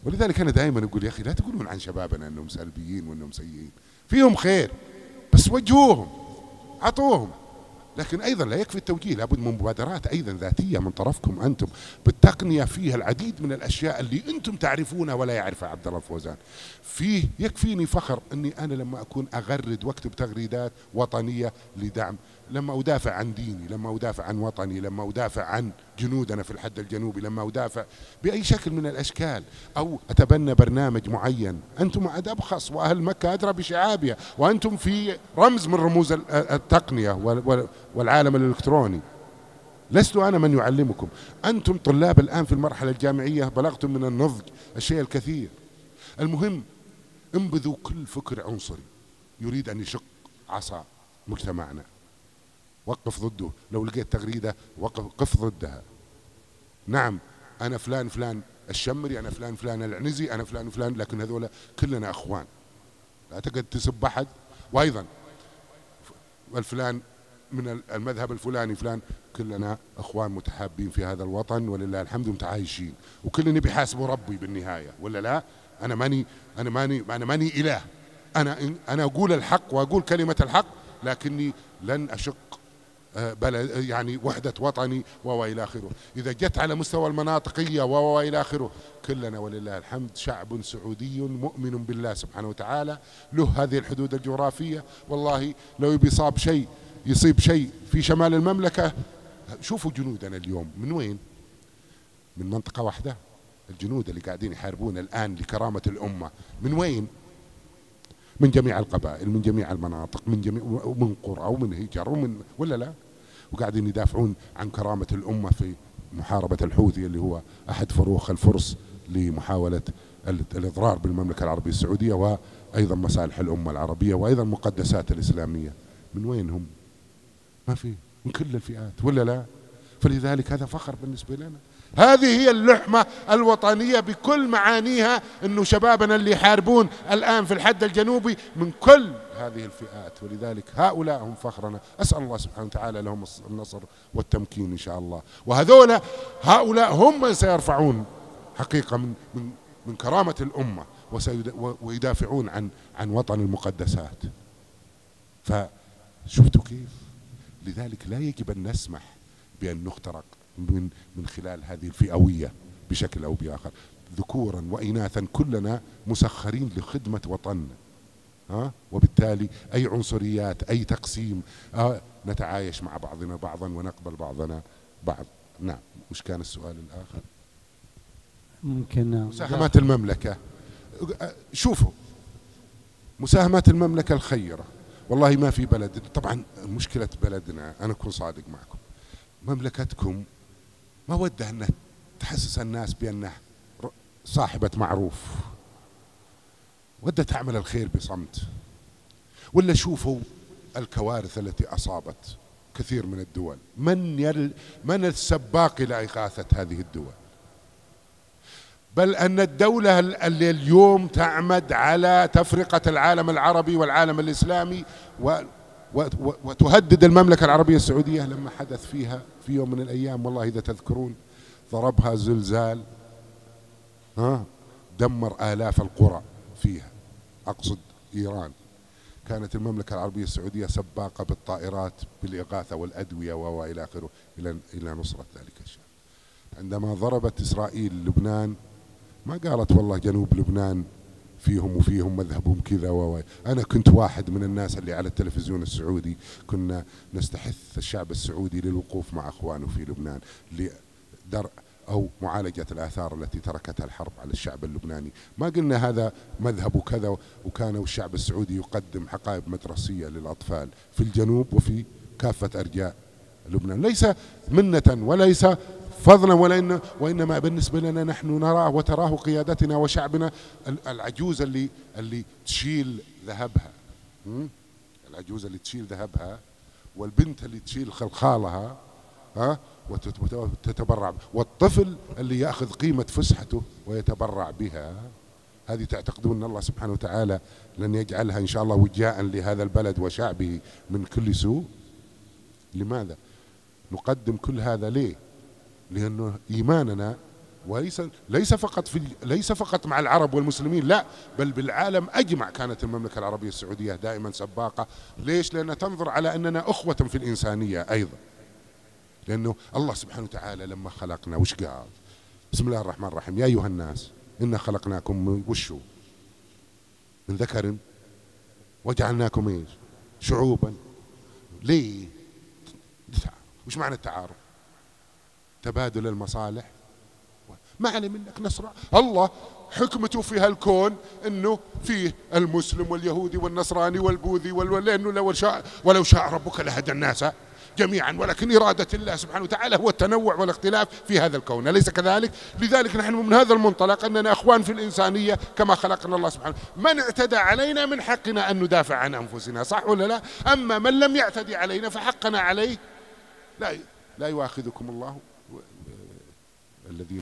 ولذلك أنا دائما أقول يا أخي لا تقولون عن شبابنا أنهم سلبيين وأنهم سيئين، فيهم خير بس وجهوهم، عطوهم. لكن أيضا لا يكفي التوجيه، لابد من مبادرات أيضا ذاتية من طرفكم أنتم بالتقنية. فيها العديد من الأشياء اللي أنتم تعرفونها ولا يعرفها عبد الله الفوزان. فيه يكفيني فخر أني أنا لما أكون أغرد واكتب تغريدات وطنية لدعم، لما أدافع عن ديني، لما أدافع عن وطني، لما أدافع عن جنودنا في الحد الجنوبي، لما أدافع بأي شكل من الأشكال، أو أتبنى برنامج معين. أنتم عاد أبخص، وأهل مكة أدرى بشعابها، وأنتم في رمز من رموز التقنية والعالم الإلكتروني. لست أنا من يعلمكم، أنتم طلاب الآن في المرحلة الجامعية، بلغتم من النضج الشيء الكثير. المهم انبذوا كل فكر عنصري يريد أن يشق عصا مجتمعنا، وقف ضده. لو لقيت تغريدة وقف ضدها. نعم أنا فلان فلان الشمري، أنا فلان فلان العنزي، أنا فلان فلان، لكن هذولا كلنا أخوان، لا تقعد تسب أحد. وأيضا الفلان من المذهب الفلاني فلان، كلنا أخوان متحابين في هذا الوطن ولله الحمد متعايشين، وكلنا بيحاسبوا ربي بالنهاية ولا لا؟ أنا ماني إله. أنا أقول الحق وأقول كلمة الحق، لكني لن أشق بلد يعني وحدة وطني وإلى آخره. إذا جت على مستوى المناطقية وإلى آخره، كلنا ولله الحمد شعب سعودي مؤمن بالله سبحانه وتعالى، له هذه الحدود الجغرافية. والله لو يصيب شيء في شمال المملكة، شوفوا جنودنا اليوم من وين؟ من منطقة واحدة. الجنود اللي قاعدين يحاربون الآن لكرامة الأمة من وين؟ من جميع القبائل، من جميع المناطق، من قرى ومن هجر ولا لا؟ وقاعدين يدافعون عن كرامة الأمة في محاربة الحوثي اللي هو أحد فروخ الفرس لمحاولة الإضرار بالمملكة العربية السعودية، وأيضا مصالح الأمة العربية، وأيضا المقدسات الإسلامية. من وين هم؟ ما في، من كل الفئات ولا لا؟ فلذلك هذا فخر بالنسبة لنا. هذه هي اللحمة الوطنية بكل معانيها، أنه شبابنا اللي يحاربون الآن في الحد الجنوبي من كل هذه الفئات، ولذلك هؤلاء هم فخرنا. أسأل الله سبحانه وتعالى لهم النصر والتمكين إن شاء الله. هؤلاء هم من سيرفعون حقيقة من كرامة الأمة، ويدافعون عن وطن المقدسات. فشفتوا كيف؟ لذلك لا يجب أن نسمح بأن نخترق من خلال هذه الفئوية بشكل أو بآخر. ذكورا وإناثا كلنا مسخرين لخدمة وطننا، وبالتالي أي عنصريات، أي تقسيم، نتعايش مع بعضنا بعضا ونقبل بعضنا بعض. نعم. وش كان السؤال الآخر؟ ممكن مساهمات المملكة. شوفوا مساهمات المملكة الخيرة، والله ما في بلد. طبعا مشكلة بلدنا، أنا أكون صادق معكم، مملكتكم ما وده أن تحسس الناس بأنه صاحبة معروف، وده تعمل الخير بصمت. ولا شوفوا الكوارث التي أصابت كثير من الدول، من السباق إلى إغاثة هذه الدول؟ بل أن الدولة اللي اليوم تعمد على تفرقة العالم العربي والعالم الإسلامي وتهدد المملكة العربية السعودية، لما حدث فيها في يوم من الأيام، والله إذا تذكرون، ضربها زلزال دمر آلاف القرى فيها، أقصد إيران. كانت المملكة العربية السعودية سباقة بالطائرات بالإغاثة والأدوية وإلى آخره إلى نصرة ذلك الشعب. عندما ضربت إسرائيل لبنان، ما قالت والله جنوب لبنان فيهم وفيهم مذهبهم كذا أنا كنت واحد من الناس اللي على التلفزيون السعودي كنا نستحث الشعب السعودي للوقوف مع أخوانه في لبنان لدرء أو معالجة الآثار التي تركتها الحرب على الشعب اللبناني. ما قلنا هذا مذهب كذا، وكان الشعب السعودي يقدم حقائب مدرسية للأطفال في الجنوب وفي كافة أرجاء لبنان، ليس منة وليس فضلا وإنما بالنسبة لنا نحن نراه وتراه قيادتنا وشعبنا. العجوز اللي تشيل ذهبها، العجوز اللي تشيل ذهبها، والبنت اللي تشيل خلخالها وتتبرع، والطفل اللي يأخذ قيمة فسحته ويتبرع بها. هذه تعتقدون أن الله سبحانه وتعالى لن يجعلها إن شاء الله وجاء لهذا البلد وشعبه من كل سوء؟ لماذا نقدم كل هذا؟ ليه؟ لأنه إيماننا ليس فقط مع العرب والمسلمين، لا، بل بالعالم أجمع كانت المملكة العربية السعودية دائما سباقة. ليش؟ لأنها تنظر على أننا أخوة في الإنسانية أيضا. لأنه الله سبحانه وتعالى لما خلقنا وش قال؟ بسم الله الرحمن الرحيم: يا أيها الناس إنا خلقناكم وشو من ذكر وجعلناكم إيش؟ شعوبا. ليه؟ وش معنى التعارف؟ تبادل المصالح. ما علي منك نصر الله، حكمته في هالكون انه فيه المسلم واليهودي والنصراني والبوذي لانه ولو شاء ربك لهدى الناس جميعا، ولكن إرادة الله سبحانه وتعالى هو التنوع والاختلاف في هذا الكون، أليس كذلك؟ لذلك نحن من هذا المنطلق أننا أخوان في الإنسانية كما خلقنا الله سبحانه. من اعتدى علينا من حقنا أن ندافع عن أنفسنا، صح ولا لا؟ أما من لم يعتدي علينا فحقنا عليه. لا يؤاخذكم الله الذين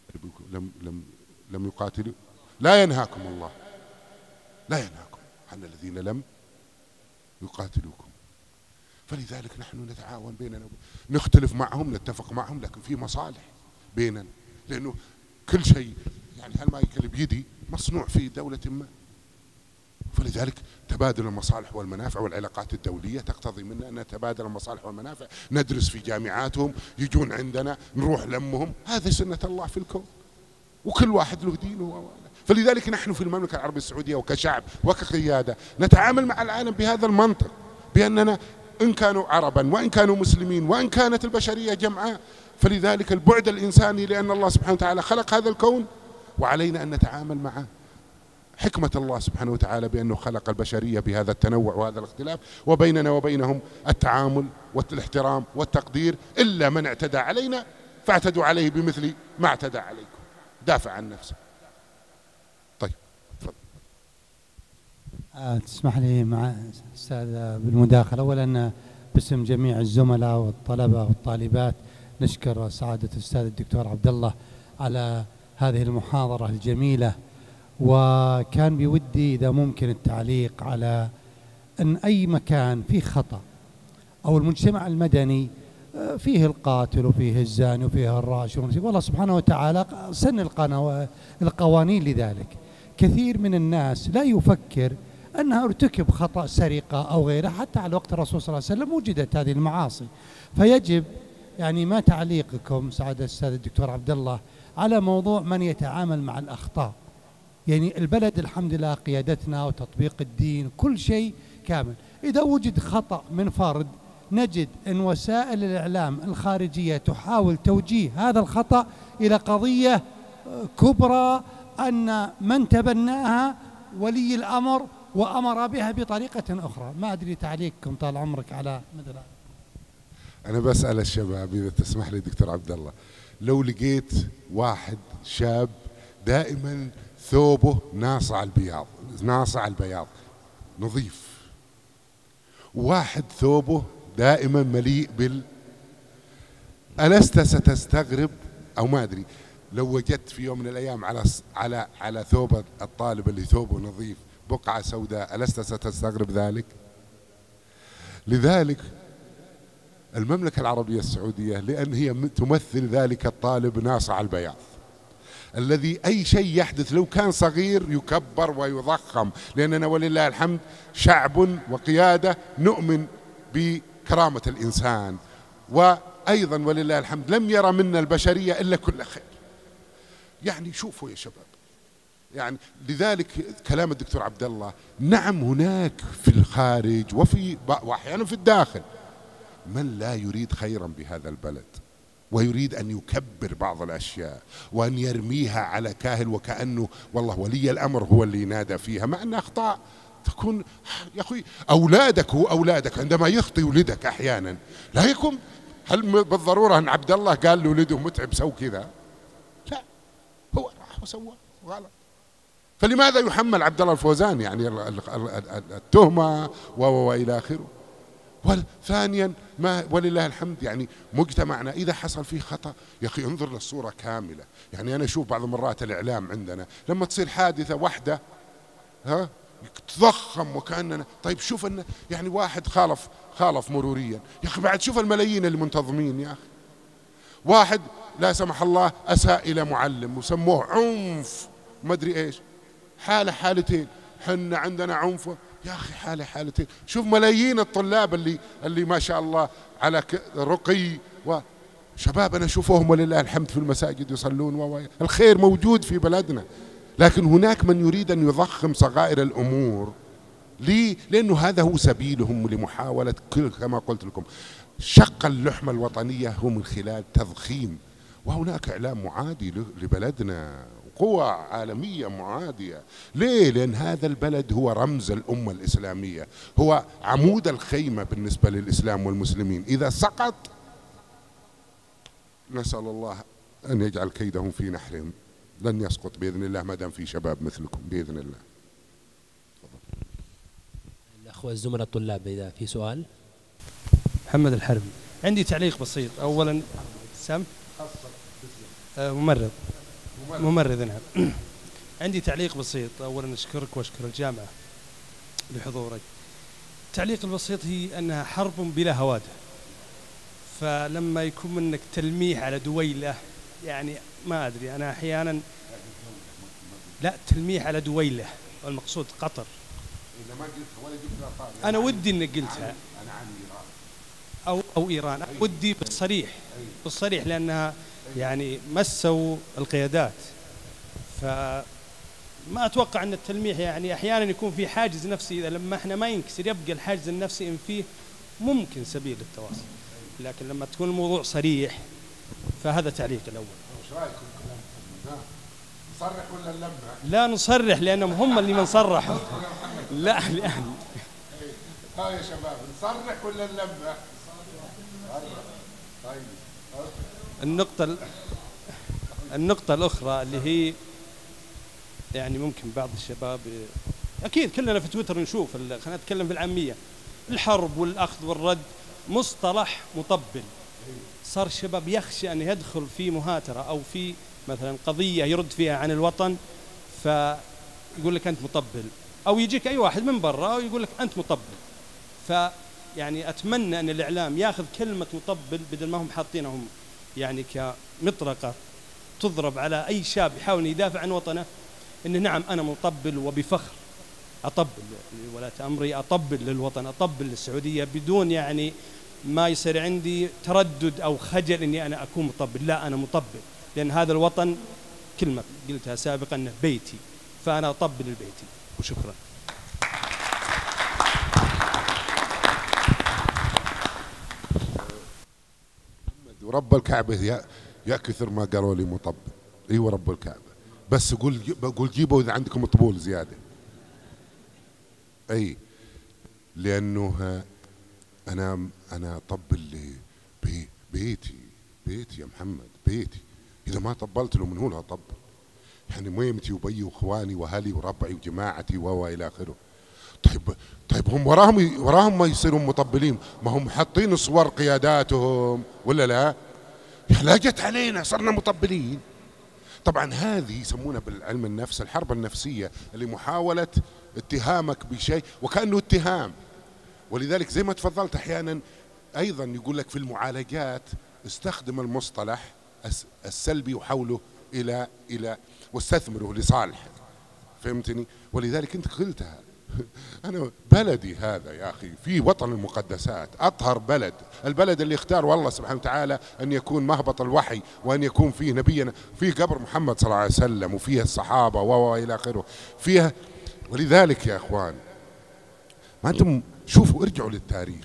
لم يقاتلوا، لا ينهاكم الله، لا ينهاكم عن الذين لم يقاتلوكم. فلذلك نحن نتعاون بيننا، نختلف معهم نتفق معهم، لكن في مصالح بيننا، لأنه كل شيء يعني هالمايكل بيدي مصنوع في دولة ما. فلذلك تبادل المصالح والمنافع والعلاقات الدولية تقتضي منا أن نتبادل المصالح والمنافع، ندرس في جامعاتهم، يجون عندنا، نروح لمهم. هذه سنة الله في الكون، وكل واحد له دينه. فلذلك نحن في المملكة العربية السعودية وكشعب وكقيادة نتعامل مع العالم بهذا المنطق، بأننا إن كانوا عربا وإن كانوا مسلمين وإن كانت البشرية جمعاء، فلذلك البعد الإنساني لأن الله سبحانه وتعالى خلق هذا الكون وعلينا أن نتعامل معه. حكمة الله سبحانه وتعالى بأنه خلق البشرية بهذا التنوع وهذا الاختلاف، وبيننا وبينهم التعامل والاحترام والتقدير. إلا من اعتدى علينا فاعتدوا عليه بمثل ما اعتدى عليكم، دافع عن نفسه. طيب تفضل. تسمح لي مع أستاذ بالمداخلة. أولا باسم جميع الزملاء والطلبة والطالبات نشكر سعادة الأستاذ الدكتور عبد الله على هذه المحاضرة الجميلة، وكان بودي إذا ممكن التعليق على أن أي مكان فيه خطأ أو المجتمع المدني فيه القاتل وفيه الزاني وفيه الراشي، والله سبحانه وتعالى سن القوانين. لذلك كثير من الناس لا يفكر أنها ارتكب خطأ سرقة أو غيره، حتى على وقت الرسول صلى الله عليه وسلم وجدت هذه المعاصي. فيجب يعني ما تعليقكم سعادة الأستاذ الدكتور عبد الله على موضوع من يتعامل مع الأخطاء؟ يعني البلد الحمد لله قيادتنا وتطبيق الدين كل شيء كامل، إذا وجد خطأ من فرد نجد أن وسائل الإعلام الخارجية تحاول توجيه هذا الخطأ إلى قضية كبرى، أن من تبناها ولي الأمر وأمر بها بطريقة أخرى. ما أدري تعليقكم طال عمرك على مثل. أنا بسأل الشباب إذا تسمح لي دكتور عبد الله، لو لقيت واحد شاب دائما ثوبه ناصع البياض نظيف، واحد ثوبه دائما مليء ألست ستستغرب؟ أو ما أدري، لو وجدت في يوم من الأيام على ثوب الطالب اللي ثوبه نظيف بقعة سوداء، ألست ستستغرب ذلك؟ لذلك المملكة العربية السعودية لأن هي تمثل ذلك الطالب ناصع البياض الذي أي شيء يحدث لو كان صغير يكبر ويضخم، لأننا ولله الحمد شعب وقيادة نؤمن بكرامة الإنسان، وأيضا ولله الحمد لم يرى منا البشرية إلا كل خير. يعني شوفوا يا شباب، يعني لذلك كلام الدكتور عبد الله، نعم هناك في الخارج وأحيانا في الداخل من لا يريد خيرا بهذا البلد ويريد أن يكبر بعض الأشياء وأن يرميها على كاهل وكأنه والله ولي الأمر هو اللي ينادى فيها، مع أن أخطاء تكون يا أخوي أولادك عندما يخطي ولدك أحيانا لا يكون هل بالضرورة أن عبد الله قال لولده متعب سوي كذا؟ لا، هو راح وسوى غلط. فلماذا يحمل عبد الله الفوزان يعني التهمة وإلى آخره؟ وثانيا ما ولله الحمد يعني مجتمعنا إذا حصل فيه خطأ يا أخي انظر للصورة كاملة. يعني أنا أشوف بعض المرات الإعلام عندنا لما تصير حادثة واحدة تضخم وكأننا طيب شوف أن يعني واحد خالف مروريا، يا أخي بعد شوف الملايين اللي منتظمين، يا أخي واحد لا سمح الله أساء إلى معلم وسموه عنف ما أدري إيش، حالة حالتين. حنا عندنا عنف يا أخي، حالة حالتين. شوف ملايين الطلاب اللي ما شاء الله على رقي، وشبابنا شوفوهم ولله الحمد في المساجد يصلون، الخير موجود في بلدنا. لكن هناك من يريد أن يضخم صغائر الأمور. ليه؟ لأنه هذا هو سبيلهم لمحاولة كما قلت لكم شق اللحمة الوطنية هو من خلال تضخيم. وهناك إعلام معادي لبلدنا، قوى عالمية معادية. ليه؟ لأن هذا البلد هو رمز الأمة الإسلامية، هو عمود الخيمة بالنسبة للإسلام والمسلمين. إذا سقط نسأل الله أن يجعل كيدهم في نحرهم. لن يسقط بإذن الله ما دام في شباب مثلكم بإذن الله. الأخوة الزملاء الطلاب إذا في سؤال. محمد الحربي. عندي تعليق بسيط. أولا ممرض نعم. عندي تعليق بسيط. أولا أشكرك وأشكر الجامعة لحضورك. التعليق البسيط هي أنها حرب بلا هوادة، فلما يكون منك تلميح على دويلة، يعني ما أدري أنا أحيانا لا تلميح على دويلة والمقصود قطر. أنا ودي إنك قلتها أو إيران، ودي بالصريح لأنها يعني مسوا القيادات. فما أتوقع أن التلميح يعني أحيانا يكون في حاجز نفسي، إذا لما إحنا ما ينكسر يبقى الحاجز النفسي إن فيه ممكن سبيل للتواصل، لكن لما تكون الموضوع صريح فهذا تعليق الأول. وش رأيكم؟ نصرح ولا نلمح؟ لا نصرح لأنهم هم اللي من صرحوا. لا لأن ها يا شباب نصرح ولا نلمح؟ طيب. النقطة الأخرى اللي هي يعني ممكن بعض الشباب أكيد كلنا في تويتر نشوف، خلينا نتكلم في العامية، الحرب والأخذ والرد مصطلح مطبل. صار الشباب يخشى أن يدخل في مهاترة أو في مثلا قضية يرد فيها عن الوطن فيقول لك أنت مطبل، أو يجيك أي واحد من برا ويقول لك أنت مطبل. فيعني أتمنى أن الإعلام يأخذ كلمة مطبل بدل ما هم حاطينهم يعني كمطرقة تضرب على أي شاب يحاول يدافع عن وطنه، إنه نعم أنا مطبل وبفخر أطبل ولاة أمري، أطبل للوطن، أطبل للسعودية بدون يعني ما يصير عندي تردد أو خجل إني أنا أكون مطبل. لا أنا مطبل لأن هذا الوطن كلمة قلتها سابقا أنه بيتي، فأنا أطبل لبيتي. وشكرا. ورب الكعبة يا كثر ما قالوا لي مطبل. ايوه رب الكعبة، بس بقول جيبوا اذا عندكم طبول زيادة. اي لانه انا اطبل بيتي يا محمد، بيتي. اذا ما طبلت له من هو اطبل؟ يعني ميمتي وبي واخواني واهلي وربعي وجماعتي والى اخره. طيب هم وراهم ما يصيرون مطبلين، ما هم حاطين صور قياداتهم ولا لا؟ لا جت علينا صرنا مطبلين. طبعا هذه يسمونها بالعلم النفس الحرب النفسية، اللي محاولة اتهامك بشيء وكأنه اتهام. ولذلك زي ما تفضلت احيانا ايضا يقول لك في المعالجات استخدم المصطلح السلبي وحوله الى واستثمره لصالحك. فهمتني؟ ولذلك انت قلتها أنا بلدي هذا يا أخي في وطن المقدسات، أطهر بلد، البلد اللي اختار الله سبحانه وتعالى أن يكون مهبط الوحي، وأن يكون فيه نبينا، فيه قبر محمد صلى الله عليه وسلم، وفيه الصحابة وإلى آخره فيها. ولذلك يا أخوان ما أنتم شوفوا ارجعوا للتاريخ،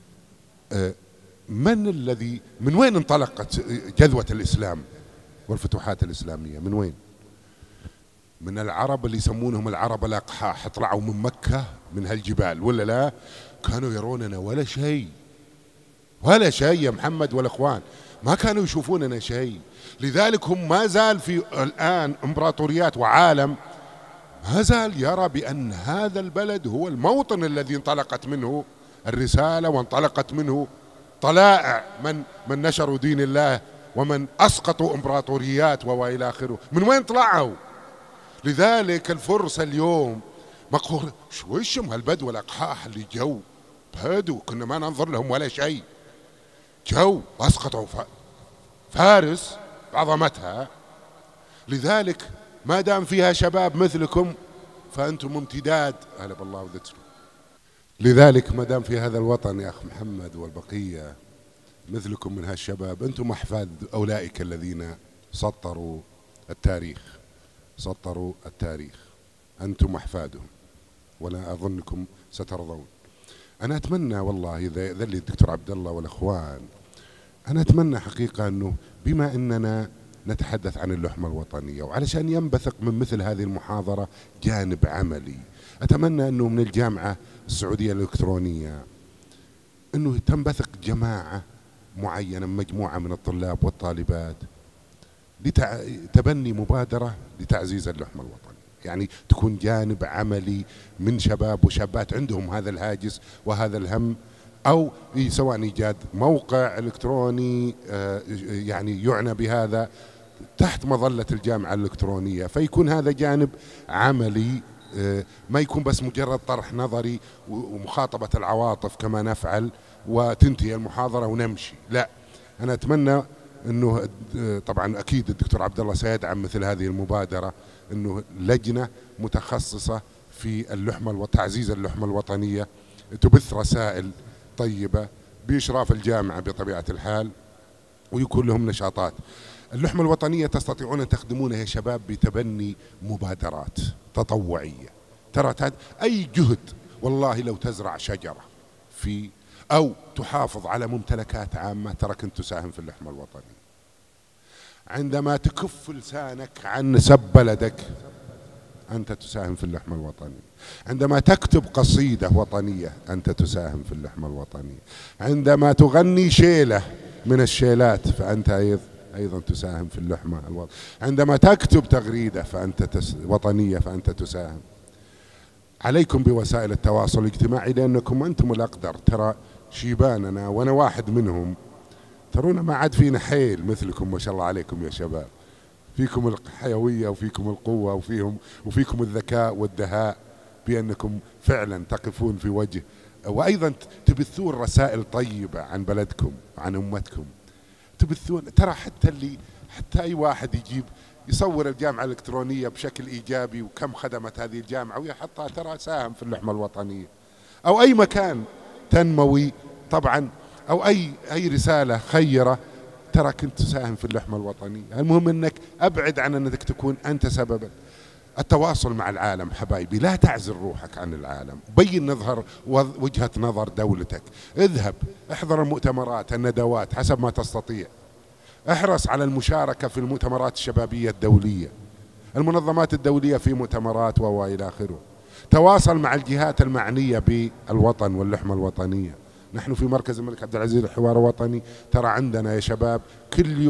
من وين انطلقت جذوة الإسلام والفتوحات الإسلامية؟ من وين؟ من العرب اللي يسمونهم العرب الأقحاح، طلعوا من مكة من هالجبال ولا لا؟ كانوا يروننا ولا شيء يا محمد والأخوان، ما كانوا يشوفوننا شيء. لذلك هم ما زال في الآن إمبراطوريات وعالم ما زال يرى بأن هذا البلد هو الموطن الذي انطلقت منه الرسالة وانطلقت منه طلائع من نشروا دين الله ومن أسقطوا إمبراطوريات وإلى آخره. من وين طلعوا؟ لذلك الفرس اليوم مقهور، شويشهم هالبدو الأقحاح اللي جو بدو كنا ما ننظر لهم ولا شيء، جو أسقطوا فارس بعظمتها. لذلك ما دام فيها شباب مثلكم فأنتم امتداد. أهلا بالله وذكره. لذلك ما دام في هذا الوطن يا أخ محمد والبقية مثلكم من هالشباب، أنتم أحفاد أولئك الذين سطروا التاريخ، أنتم أحفادهم، ولا أظنكم سترضون. أنا أتمنى والله إذا ذل الدكتور عبد الله والأخوان، أنا أتمنى حقيقة أنه بما أننا نتحدث عن اللحمة الوطنية، وعلشان ينبثق من مثل هذه المحاضرة جانب عملي، أتمنى أنه من الجامعة السعودية الإلكترونية أنه تنبثق جماعة معينة، مجموعة من الطلاب والطالبات لتبني مبادرة لتعزيز اللحمة الوطنية، يعني تكون جانب عملي من شباب وشابات عندهم هذا الهاجس وهذا الهم، أو سواء إيجاد موقع إلكتروني يعني يعنى بهذا تحت مظلة الجامعة الإلكترونية، فيكون هذا جانب عملي، ما يكون بس مجرد طرح نظري ومخاطبة العواطف كما نفعل وتنتهي المحاضرة ونمشي. لا، أنا أتمنى أنه طبعا أكيد الدكتور عبد الله سيدعم مثل هذه المبادرة، أنه لجنة متخصصة في اللحمة وتعزيز اللحمة الوطنية تبث رسائل طيبة بإشراف الجامعة بطبيعة الحال، ويكون لهم نشاطات. اللحمة الوطنية تستطيعون أن تخدمونها يا شباب بتبني مبادرات تطوعية. ترى أي جهد، والله لو تزرع شجرة في أو تحافظ على ممتلكات عامة ترى كنت تساهم في اللحمة الوطنية. عندما تكف لسانك عن سب بلدك أنت تساهم في اللحمة الوطنية. عندما تكتب قصيدة وطنية أنت تساهم في اللحمة الوطنية. عندما تغني شيلة من الشيلات فأنت أيضا تساهم في اللحمة الوطنية. عندما تكتب تغريدة وطنية فأنت تساهم. عليكم بوسائل التواصل الاجتماعي لأنكم أنتم الأقدر. ترى شيباننا وأنا واحد منهم، ترونا ما عاد فينا حيل مثلكم ما شاء الله عليكم يا شباب. فيكم الحيوية وفيكم القوة وفيكم الذكاء والدهاء بأنكم فعلا تقفون في وجه، وأيضا تبثون رسائل طيبة عن بلدكم عن أمتكم. تبثون ترى حتى أي واحد يجيب يصور الجامعة الإلكترونية بشكل إيجابي وكم خدمت هذه الجامعة ويحطها، ترى ساهم في اللحمة الوطنية. أو أي مكان تنموي طبعا، أو أي رسالة خيرة ترى كنت تساهم في اللحمة الوطنية. المهم أنك أبعد عن أنك تكون أنت سببا. التواصل مع العالم حبايبي، لا تعزل روحك عن العالم، بين نظهر وجهة نظر دولتك. اذهب احضر المؤتمرات الندوات حسب ما تستطيع. احرص على المشاركة في المؤتمرات الشبابية الدولية، المنظمات الدولية في مؤتمرات وإلى آخره. تواصل مع الجهات المعنية بالوطن واللحمة الوطنية. نحن في مركز الملك عبد العزيز الحوار الوطني ترى عندنا يا شباب كل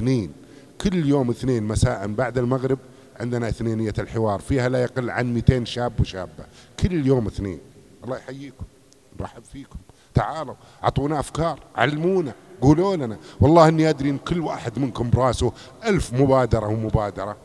يوم اثنين مساء بعد المغرب عندنا اثنينية الحوار، فيها لا يقل عن 200 شاب وشابة كل يوم اثنين. الله يحييكم، نرحب فيكم، تعالوا اعطونا افكار، علمونا، قولوا لنا. والله اني ادري ان كل واحد منكم براسه 1000 مبادرة ومبادرة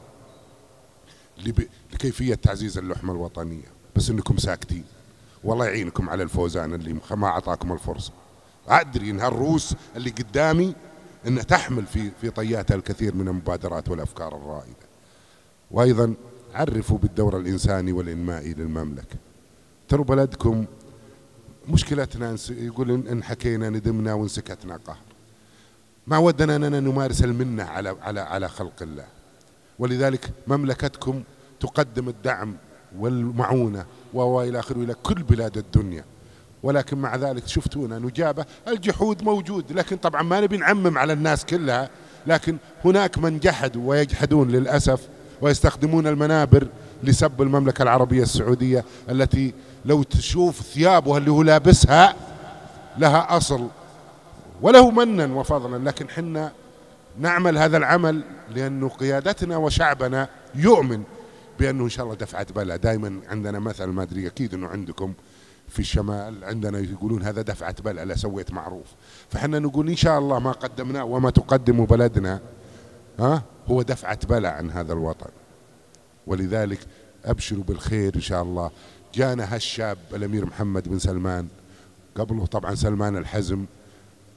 لكيفية تعزيز اللحمة الوطنية، بس انكم ساكتين. والله يعينكم على الفوزان اللي ما اعطاكم الفرصة. ادري ان هالروس اللي قدامي ان تحمل في طياتها الكثير من المبادرات والافكار الرائدة. وايضا عرفوا بالدور الانساني والانمائي للمملكة. ترى بلدكم مشكلتنا يقول ان حكينا ندمنا وان سكتنا قهر. ما ودنا اننا نمارس المنة على خلق الله، ولذلك مملكتكم تقدم الدعم والمعونة وإلى آخره إلى كل بلاد الدنيا. ولكن مع ذلك شفتونا نجابة، الجحود موجود، لكن طبعا ما نبي نعمم على الناس كلها، لكن هناك من جحدوا ويجحدون للأسف ويستخدمون المنابر لسب المملكة العربية السعودية التي لو تشوف ثيابها اللي هو لابسها لها أصل وله منا وفضلا. لكن حنا نعمل هذا العمل لأنه قيادتنا وشعبنا يؤمن بأنه إن شاء الله دفعة بلا. دائما عندنا مثل، ما أدري أكيد أنه عندكم في الشمال عندنا يقولون هذا دفعة بلا لا سويت معروف. فحنا نقول إن شاء الله ما قدمناه وما تقدم بلدنا هو دفعة بلا عن هذا الوطن. ولذلك أبشروا بالخير إن شاء الله. جانا هالشاب الأمير محمد بن سلمان، قبله طبعا سلمان الحزم،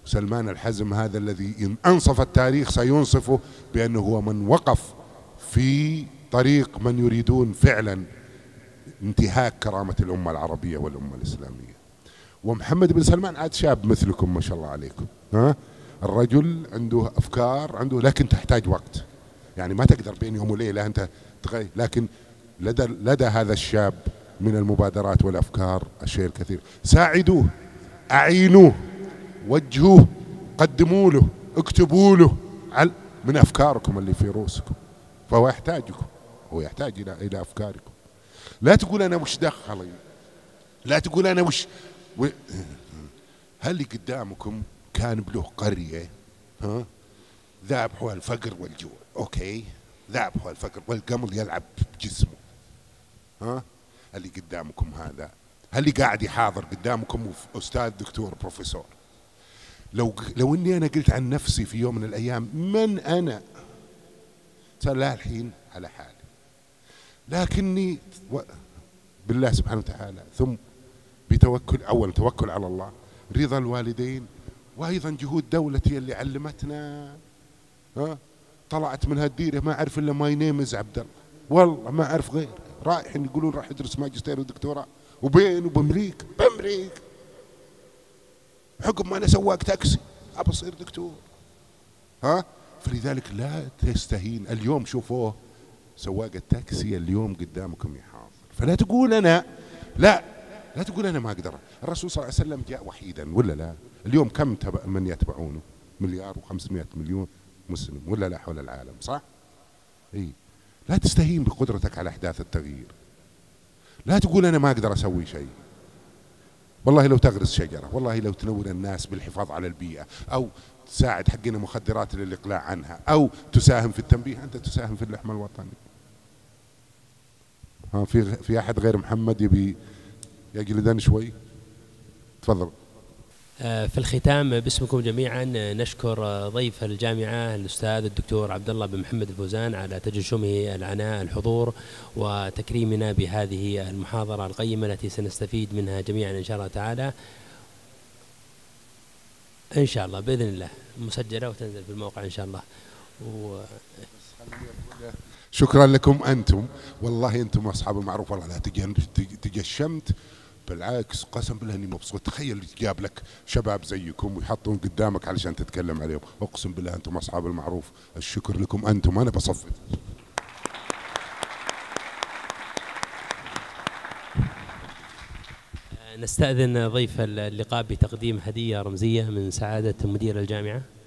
سلمان الحزم هذا الذي إن أنصف التاريخ سينصفه بأنه هو من وقف في طريق من يريدون فعلا انتهاك كرامة الأمة العربية والأمة الإسلامية. ومحمد بن سلمان عاد شاب مثلكم ما شاء الله عليكم، ها؟ الرجل عنده أفكار، عنده، لكن تحتاج وقت، يعني ما تقدر بين يوم وليلة أنت تغير، لكن لدى هذا الشاب من المبادرات والأفكار الشيء الكثير. ساعدوه، أعينوه، وجهوه، قدموا له، اكتبوا له من أفكاركم اللي في رؤوسكم، فهو يحتاجكم، هو يحتاج إلى أفكاركم. لا تقول أنا وش دخلي، لا تقول أنا وش هل قدامكم كان بله قرية، ها، ذابحوا الفقر والجوع، أوكي، ذابحوا الفقر والقمل يلعب بجسمه، ها، اللي قدامكم هذا، اللي قاعد يحاضر قدامكم أستاذ دكتور بروفيسور. لو إني أنا قلت عن نفسي في يوم من الأيام من أنا، صار لا الحين على حالي، لكني بالله سبحانه وتعالى، ثم بتوكل، أول توكل على الله، رضا الوالدين، وأيضا جهود دولتي اللي علمتنا، ها، طلعت من هالديرة ما أعرف إلا ماي نيم عبد الله، والله ما أعرف غير، رايح يقولون راح يدرس ماجستير ودكتوراه، وبين وبأمريكا، بأمريكا حكم ما أنا سواق تاكسي أبى أصير دكتور، ها. فلذلك لا تستهين. اليوم شوفوه سواق التاكسي اليوم قدامكم يحاضر، فلا تقول أنا لا تقول أنا ما أقدر. الرسول صلى الله عليه وسلم جاء وحيدا ولا لا؟ اليوم كم من يتبعونه؟ 1,500,000,000 مسلم ولا لا حول العالم، صح؟ إيه. لا تستهين بقدرتك على إحداث التغيير. لا تقول أنا ما أقدر أسوي شيء. والله لو تغرس شجرة، والله لو تنور الناس بالحفاظ على البيئة، أو تساعد حقنا مخدرات للإقلاع عنها، أو تساهم في التنبيه، أنت تساهم في اللحمة الوطني. ها، في أحد غير محمد يبي يجلدن شوي؟ تفضل. في الختام باسمكم جميعا نشكر ضيف الجامعة الأستاذ الدكتور عبد الله بن محمد الفوزان على تجشمه العناء الحضور وتكريمنا بهذه المحاضرة القيمة التي سنستفيد منها جميعا إن شاء الله تعالى، إن شاء الله بإذن الله مسجلة وتنزل في الموقع إن شاء الله. شكرا لكم أنتم، والله أنتم أصحاب المعروف، والله لا تجشمت، بالعكس قسم بالله اني مبسوط. تخيل جاب لك شباب زيكم ويحطون قدامك علشان تتكلم عليهم، اقسم بالله انتم اصحاب المعروف. الشكر لكم انتم، انا بصفق. نستأذن ضيف اللقاء بتقديم هدية رمزية من سعادة مدير الجامعة.